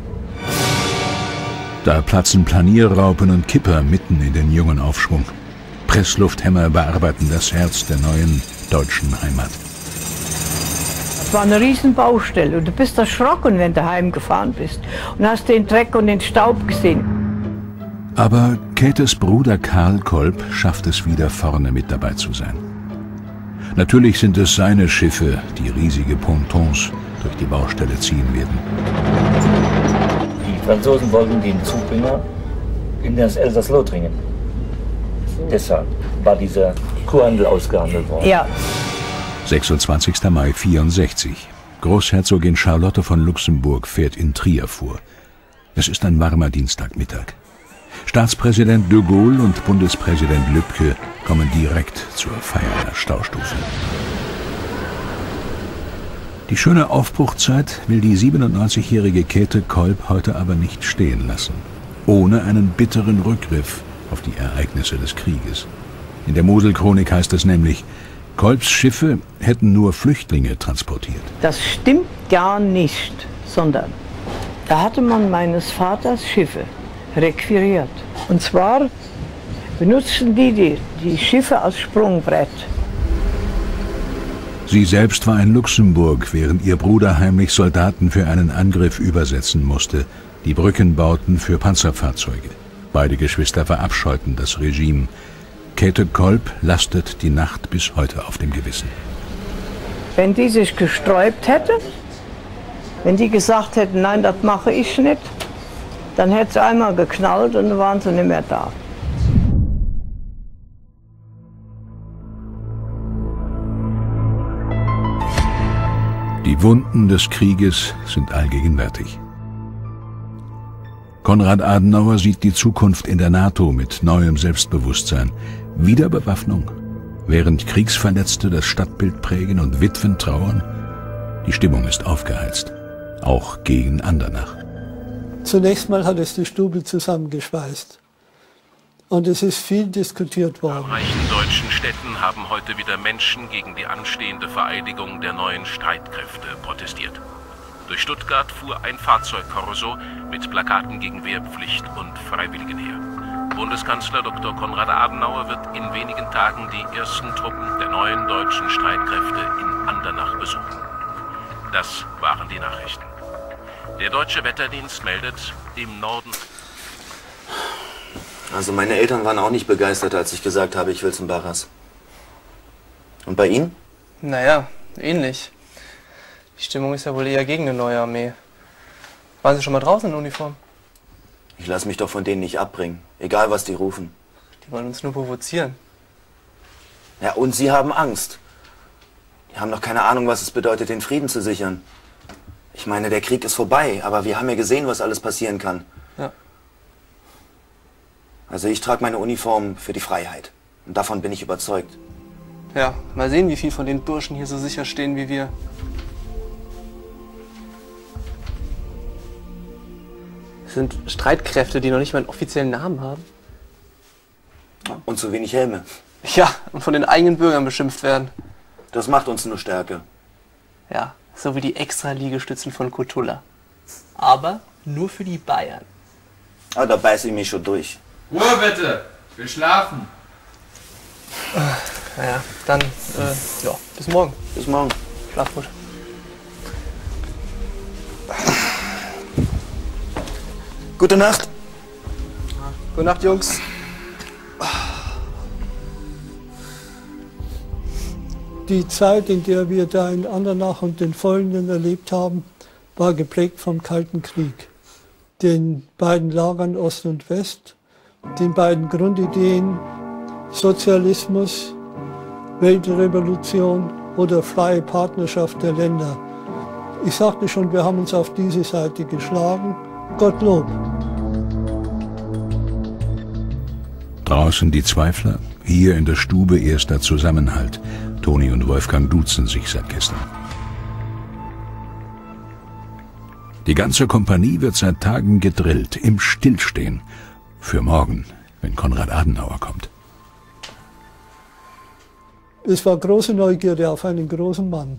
Da platzen Planierraupen und Kipper mitten in den jungen Aufschwung. Presslufthämmer bearbeiten das Herz der neuen deutschen Heimat. Das war eine riesen Baustelle und du bist erschrocken, wenn du heimgefahren bist und hast den Dreck und den Staub gesehen. Aber Käthes Bruder Karl Kolb schafft es wieder, vorne mit dabei zu sein. Natürlich sind es seine Schiffe, die riesige Pontons durch die Baustelle ziehen werden. Die Franzosen wollten den Zubringer in das Elsass-Lothringen. Deshalb war dieser Kurhandel ausgehandelt worden. Ja. sechsundzwanzigster Mai vierundsechzig. Großherzogin Charlotte von Luxemburg fährt in Trier vor. Es ist ein warmer Dienstagmittag. Staatspräsident de Gaulle und Bundespräsident Lübke kommen direkt zur Feier der Staustufe. Die schöne Aufbruchzeit will die siebenundneunzigjährige Käthe Kolb heute aber nicht stehen lassen. Ohne einen bitteren Rückgriff auf die Ereignisse des Krieges. In der Moselchronik heißt es nämlich, Kolbs Schiffe hätten nur Flüchtlinge transportiert. Das stimmt gar nicht, sondern da hatte man meines Vaters Schiffe requiriert. Und zwar benutzten die, die die Schiffe als Sprungbrett. Sie selbst war in Luxemburg, während ihr Bruder heimlich Soldaten für einen Angriff übersetzen musste, die Brücken bauten für Panzerfahrzeuge. Beide Geschwister verabscheuten das Regime. Käthe Kolb lastet die Nacht bis heute auf dem Gewissen. Wenn die sich gesträubt hätte, wenn die gesagt hätten, nein, das mache ich nicht, dann hätte es einmal geknallt und dann waren sie nicht mehr da. Die Wunden des Krieges sind allgegenwärtig. Konrad Adenauer sieht die Zukunft in der NATO mit neuem Selbstbewusstsein. Wiederbewaffnung, während Kriegsverletzte das Stadtbild prägen und Witwen trauern. Die Stimmung ist aufgeheizt, auch gegen Andernach. Zunächst mal hat es die Stube zusammengeschweißt. Und es ist viel diskutiert worden. In reichen deutschen Städten haben heute wieder Menschen gegen die anstehende Vereidigung der neuen Streitkräfte protestiert. Durch Stuttgart fuhr ein Fahrzeugkorso mit Plakaten gegen Wehrpflicht und Freiwilligenheer. Bundeskanzler Doktor Konrad Adenauer wird in wenigen Tagen die ersten Truppen der neuen deutschen Streitkräfte in Andernach besuchen. Das waren die Nachrichten. Der deutsche Wetterdienst meldet, im Norden... Also meine Eltern waren auch nicht begeistert, als ich gesagt habe, ich will zum Barras. Und bei Ihnen? Naja, ähnlich. Die Stimmung ist ja wohl eher gegen eine neue Armee. Waren Sie schon mal draußen in Uniform? Ich lasse mich doch von denen nicht abbringen, egal was die rufen. Die wollen uns nur provozieren. Ja, und Sie haben Angst. Die haben doch keine Ahnung, was es bedeutet, den Frieden zu sichern. Ich meine, der Krieg ist vorbei, aber wir haben ja gesehen, was alles passieren kann. Ja. Also ich trage meine Uniform für die Freiheit. Und davon bin ich überzeugt. Ja, mal sehen, wie viel von den Burschen hier so sicher stehen wie wir. Das sind Streitkräfte, die noch nicht mal einen offiziellen Namen haben. Und zu wenig Helme. Ja, und von den eigenen Bürgern beschimpft werden. Das macht uns nur stärker. Ja, so wie die Extra-Liegestützen von Kotulla. Aber nur für die Bayern. Ah, da beiße ich mich schon durch. Ruhe bitte! Wir schlafen! Naja, dann, äh, ja, bis morgen. Bis morgen. Schlaf gut. Gute Nacht. Gute Nacht, Jungs. Die Zeit, in der wir da in Andernach und den folgenden erlebt haben, war geprägt vom Kalten Krieg. Den beiden Lagern Ost und West, den beiden Grundideen Sozialismus, Weltrevolution oder freie Partnerschaft der Länder. Ich sagte schon, wir haben uns auf diese Seite geschlagen. Gottlob. Draußen die Zweifler, hier in der Stube erster Zusammenhalt. Toni und Wolfgang duzen sich seit gestern. Die ganze Kompanie wird seit Tagen gedrillt, im Stillstehen. Für morgen, wenn Konrad Adenauer kommt. Es war große Neugierde auf einen großen Mann.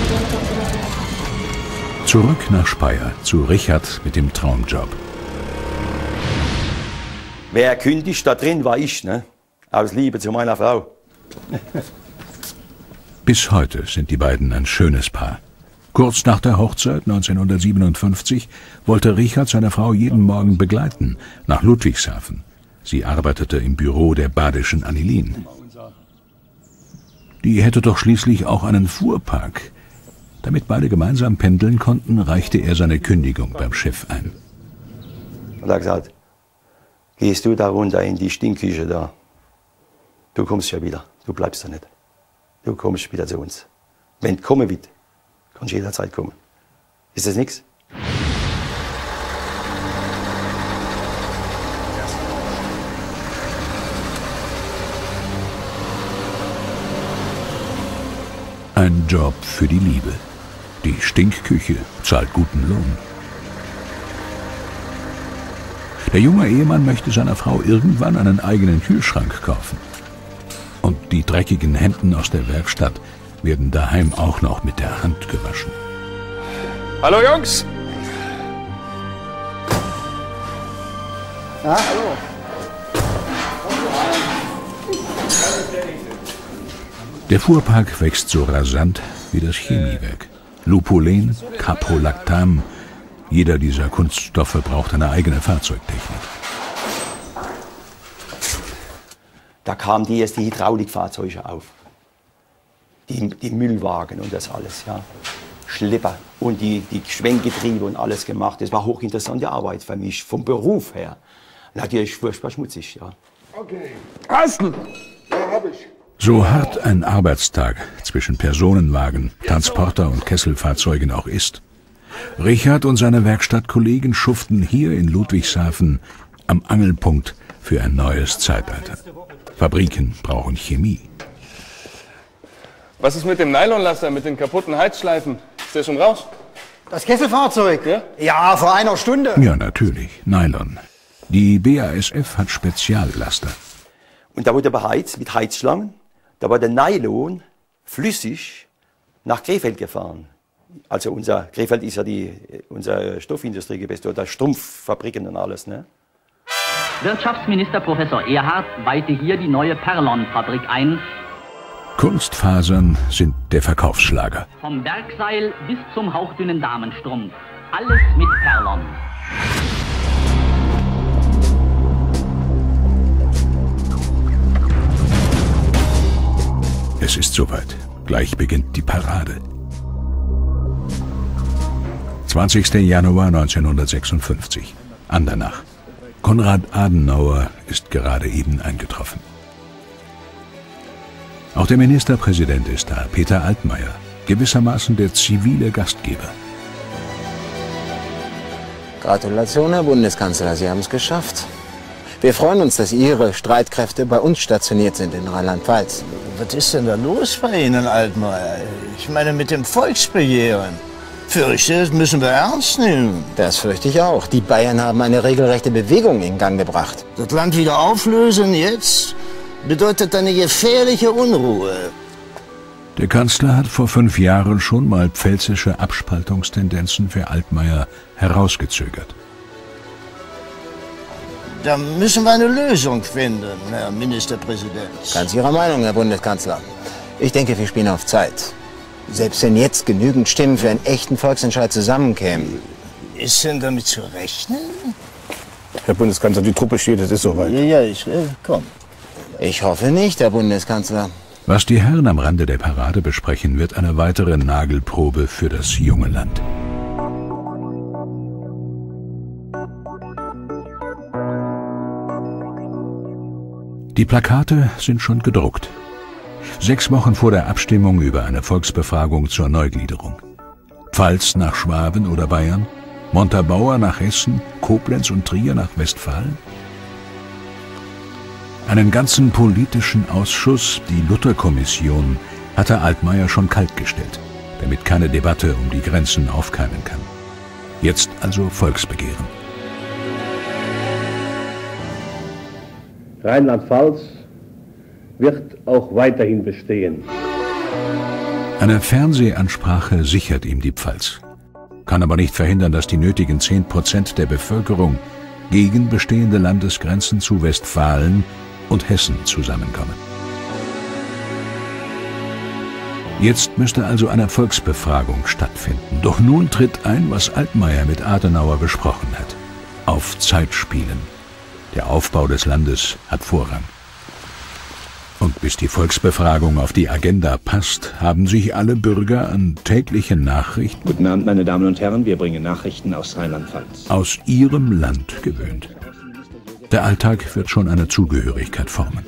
Zurück nach Speyer, zu Richard mit dem Traumjob. Wer kündigt da drin, war ich, ne? Aus Liebe zu meiner Frau. Bis heute sind die beiden ein schönes Paar. Kurz nach der Hochzeit neunzehnhundertsiebenundfünfzig wollte Richard seine Frau jeden Morgen begleiten, nach Ludwigshafen. Sie arbeitete im Büro der badischen Annelien. Die hätte doch schließlich auch einen Fuhrpark. Damit beide gemeinsam pendeln konnten, reichte er seine Kündigung beim Chef ein. Und er hat gesagt, gehst du da runter in die Stinkküche da. Du kommst ja wieder, du bleibst da nicht. Du kommst wieder zu uns. Wenn du kommen willst, kannst du jederzeit kommen. Ist das nichts? Ein Job für die Liebe. Die Stinkküche zahlt guten Lohn. Der junge Ehemann möchte seiner Frau irgendwann einen eigenen Kühlschrank kaufen. Und die dreckigen Hemden aus der Werkstatt werden daheim auch noch mit der Hand gewaschen. Hallo Jungs! Ja, hallo. Der Fuhrpark wächst so rasant wie das Chemiewerk. Lupulen, Caprolactam. Jeder dieser Kunststoffe braucht eine eigene Fahrzeugtechnik. Da kamen die erst die Hydraulikfahrzeuge auf. Die, die Müllwagen und das alles, ja. Schlepper und die, die Schwenkgetriebe und alles gemacht. Das war hochinteressante Arbeit für mich, vom Beruf her. Natürlich furchtbar schmutzig, ja. Okay. Carsten! Ja, hab ich. So hart ein Arbeitstag zwischen Personenwagen, Transporter und Kesselfahrzeugen auch ist. Richard und seine Werkstattkollegen schuften hier in Ludwigshafen am Angelpunkt für ein neues Zeitalter. Fabriken brauchen Chemie. Was ist mit dem Nylonlaster, mit den kaputten Heizschleifen? Ist der schon raus? Das Kesselfahrzeug? Ja? Ja, vor einer Stunde. Ja, natürlich. Nylon. Die B A S F hat Speziallaster. Und da wurde beheizt mit Heizschlangen. Da war der Nylon flüssig nach Krefeld gefahren. Also unser Krefeld ist ja die, unsere Stoffindustrie gewesen, oder Strumpffabriken und alles, ne? Wirtschaftsminister Professor Erhard weihte hier die neue Perlon-Fabrik ein. Kunstfasern sind der Verkaufsschlager. Vom Werkseil bis zum hauchdünnen Damenstrumpf. Alles mit Perlon. Es ist soweit. Gleich beginnt die Parade. zwanzigster Januar neunzehnhundertsechsundfünfzig. Andernach. Konrad Adenauer ist gerade eben eingetroffen. Auch der Ministerpräsident ist da, Peter Altmaier, gewissermaßen der zivile Gastgeber. Gratulation, Herr Bundeskanzler, Sie haben es geschafft. Wir freuen uns, dass Ihre Streitkräfte bei uns stationiert sind in Rheinland-Pfalz. Was ist denn da los bei Ihnen, Altmaier? Ich meine, mit dem Volksbegehren. Fürchte, das müssen wir ernst nehmen. Das fürchte ich auch. Die Bayern haben eine regelrechte Bewegung in Gang gebracht. Das Land wieder auflösen jetzt bedeutet eine gefährliche Unruhe. Der Kanzler hat vor fünf Jahren schon mal pfälzische Abspaltungstendenzen für Altmaier herausgezögert. Da müssen wir eine Lösung finden, Herr Ministerpräsident. Ganz Ihrer Meinung, Herr Bundeskanzler. Ich denke, wir spielen auf Zeit. Selbst wenn jetzt genügend Stimmen für einen echten Volksentscheid zusammenkämen. Ist denn damit zu rechnen? Herr Bundeskanzler, die Truppe steht, es ist soweit. Ja, ja, ich äh, komm. Ich hoffe nicht, Herr Bundeskanzler. Was die Herren am Rande der Parade besprechen, wird eine weitere Nagelprobe für das junge Land. Die Plakate sind schon gedruckt. Sechs Wochen vor der Abstimmung über eine Volksbefragung zur Neugliederung. Pfalz nach Schwaben oder Bayern, Montabaur nach Hessen, Koblenz und Trier nach Westfalen. Einen ganzen politischen Ausschuss, die Luther-Kommission, hatte Altmaier schon kaltgestellt, damit keine Debatte um die Grenzen aufkeimen kann. Jetzt also Volksbegehren. Rheinland-Pfalz wird auch weiterhin bestehen. Eine Fernsehansprache sichert ihm die Pfalz, kann aber nicht verhindern, dass die nötigen zehn Prozent der Bevölkerung gegen bestehende Landesgrenzen zu Westfalen und Hessen zusammenkommen. Jetzt müsste also eine Volksbefragung stattfinden. Doch nun tritt ein, was Altmaier mit Adenauer besprochen hat. Auf Zeit spielen. Der Aufbau des Landes hat Vorrang. Und bis die Volksbefragung auf die Agenda passt, haben sich alle Bürger an tägliche Nachrichten Guten Abend, meine Damen und Herren, wir bringen Nachrichten aus Rheinland-Pfalz. aus ihrem Land gewöhnt. Der Alltag wird schon eine Zugehörigkeit formen.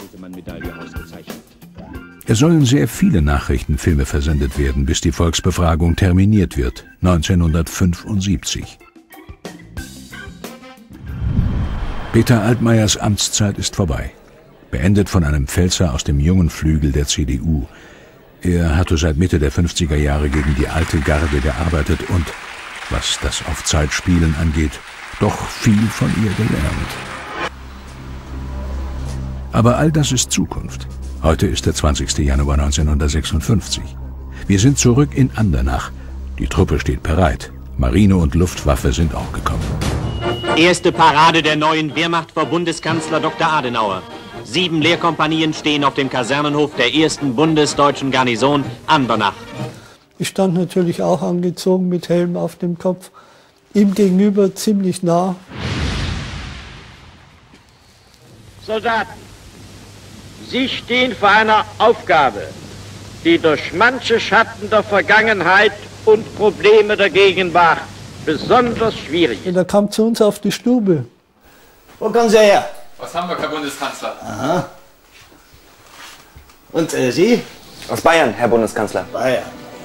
Es sollen sehr viele Nachrichtenfilme versendet werden, bis die Volksbefragung terminiert wird, neunzehnhundertfünfundsiebzig. Peter Altmaiers Amtszeit ist vorbei, beendet von einem Pfälzer aus dem jungen Flügel der C D U. Er hatte seit Mitte der fünfziger Jahre gegen die alte Garde gearbeitet und, was das auf Zeit spielen angeht, doch viel von ihr gelernt. Aber all das ist Zukunft. Heute ist der zwanzigster Januar neunzehnhundertsechsundfünfzig. Wir sind zurück in Andernach. Die Truppe steht bereit. Marine und Luftwaffe sind auch gekommen. Erste Parade der neuen Wehrmacht vor Bundeskanzler Doktor Adenauer. Sieben Lehrkompanien stehen auf dem Kasernenhof der ersten bundesdeutschen Garnison Andernach. Ich stand natürlich auch angezogen mit Helm auf dem Kopf, ihm gegenüber ziemlich nah. Soldaten, Sie stehen vor einer Aufgabe, die durch manche Schatten der Vergangenheit und Probleme der Gegenwart besonders schwierig ist. Und er kam zu uns auf die Stube. Wo kommen Sie her? Was haben wir, Herr Bundeskanzler? Aha. Und äh, Sie? Aus Bayern, Herr Bundeskanzler. Bayern.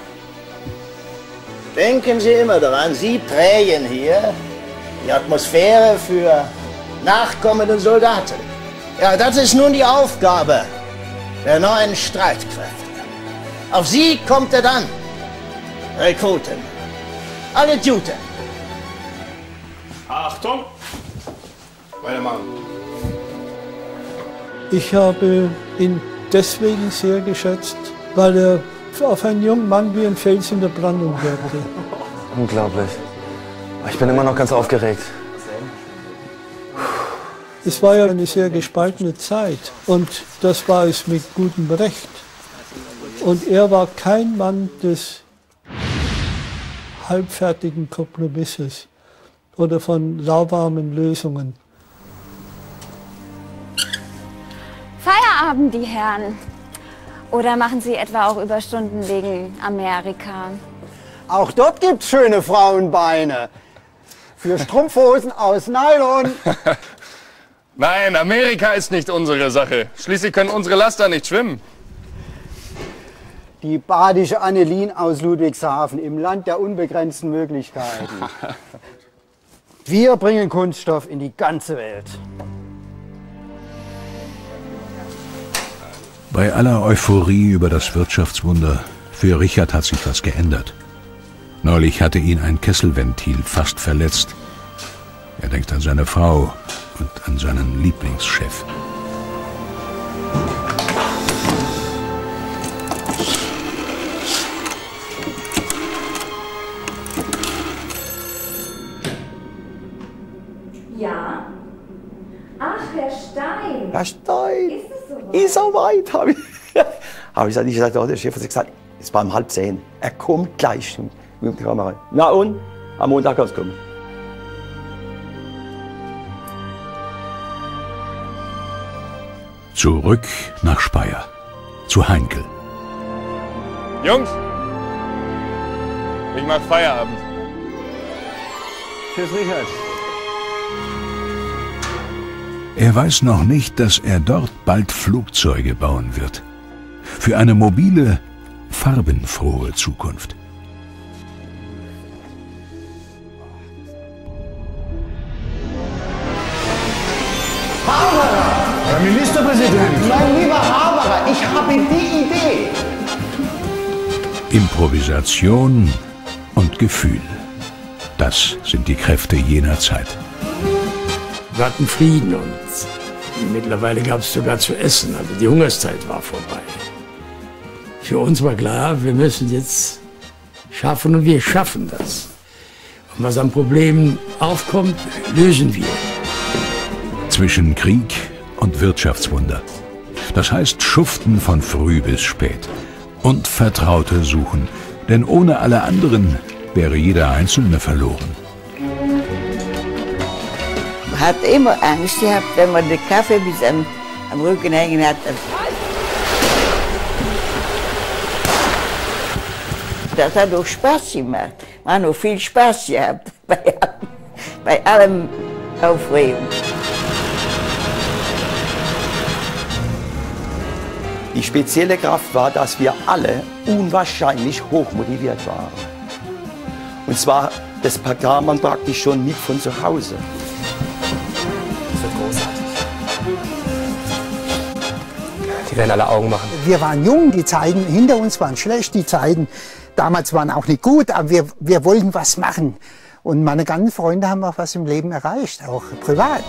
Denken Sie immer daran, Sie prägen hier die Atmosphäre für nachkommende Soldaten. Ja, das ist nun die Aufgabe der neuen Streitkräfte. Auf Sie kommt er dann. Rekruten. Alle Jute. Achtung! Weitermachen. Ich habe ihn deswegen sehr geschätzt, weil er auf einen jungen Mann wie ein Fels in der Brandung wirkte. Unglaublich. Ich bin immer noch ganz aufgeregt. Es war ja eine sehr gespaltene Zeit und das war es mit gutem Recht. Und er war kein Mann des halbfertigen Kompromisses oder von lauwarmen Lösungen. Feierabend, die Herren. Oder machen Sie etwa auch Überstunden wegen Amerika? Auch dort gibt's schöne Frauenbeine. Für Strumpfhosen aus Nylon. Nein, Amerika ist nicht unsere Sache. Schließlich können unsere Laster nicht schwimmen. Die badische Annelien aus Ludwigshafen im Land der unbegrenzten Möglichkeiten. Wir bringen Kunststoff in die ganze Welt. Bei aller Euphorie über das Wirtschaftswunder, für Richard hat sich was geändert. Neulich hatte ihn ein Kesselventil fast verletzt. Er denkt an seine Frau und an seinen Lieblingschef. Ja. Stein. Herr Stein, Ist es so weit? ist so weit, habe ich, hab ich nicht gesagt. Oh, der Chef hat gesagt, es war um halb zehn. Er kommt gleich mit der Kamera. Na und? Am Montag kann es kommen. Zurück nach Speyer, zu Heinkel. Jungs, ich mach Feierabend. Tschüss, Richard. Er weiß noch nicht, dass er dort bald Flugzeuge bauen wird. Für eine mobile, farbenfrohe Zukunft. Haberer! Herr Ministerpräsident! Mein lieber Haberer, ich habe die Idee! Improvisation und Gefühl. Das sind die Kräfte jener Zeit. Wir hatten Frieden und mittlerweile gab es sogar zu essen. Also die Hungerszeit war vorbei. Für uns war klar, wir müssen jetzt schaffen und wir schaffen das. Und was an Problemen aufkommt, lösen wir. Zwischen Krieg und Wirtschaftswunder. Das heißt schuften von früh bis spät. Und Vertraute suchen. Denn ohne alle anderen wäre jeder Einzelne verloren. Man hat immer Angst gehabt, wenn man den Kaffee bis am, am Rücken hängen hat. Das hat auch Spaß gemacht. Man hat auch viel Spaß gehabt bei, bei allem Aufregung. Die spezielle Kraft war, dass wir alle unwahrscheinlich hochmotiviert waren. Und zwar, das bekam man praktisch schon mit von zu Hause. Das wird großartig. Die werden alle Augen machen. Wir waren jung, die Zeiten hinter uns waren schlecht, die Zeiten damals waren auch nicht gut, aber wir, wir wollten was machen. Und meine ganzen Freunde haben auch was im Leben erreicht, auch privat.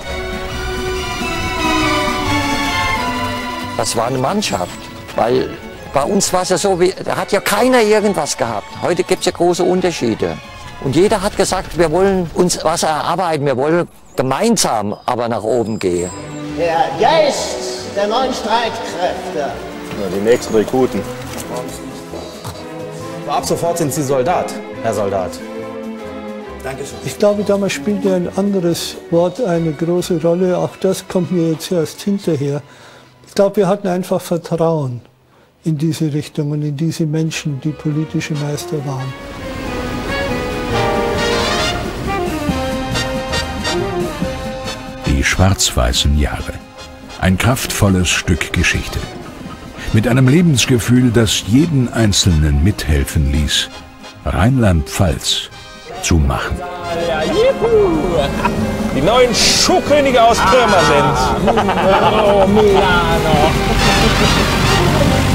Das war eine Mannschaft, weil bei uns war es ja so, wie, da hat ja keiner irgendwas gehabt. Heute gibt es ja große Unterschiede. Und jeder hat gesagt, wir wollen uns was erarbeiten, wir wollen gemeinsam aber nach oben gehen. Der Geist der neuen Streitkräfte. Ja, die nächsten Rekruten. Aber ab sofort sind Sie Soldat, Herr Soldat. Dankeschön. Ich glaube, damals spielte ein anderes Wort eine große Rolle. Auch das kommt mir jetzt erst hinterher. Ich glaube, wir hatten einfach Vertrauen in diese Richtung und in diese Menschen, die politische Meister waren. Die schwarz-weißen Jahre. Ein kraftvolles Stück Geschichte. Mit einem Lebensgefühl, das jeden Einzelnen mithelfen ließ, Rheinland-Pfalz zu machen. Ja, juhu. Die neuen Schuhkönige aus Pirmasens. Ah, Milano.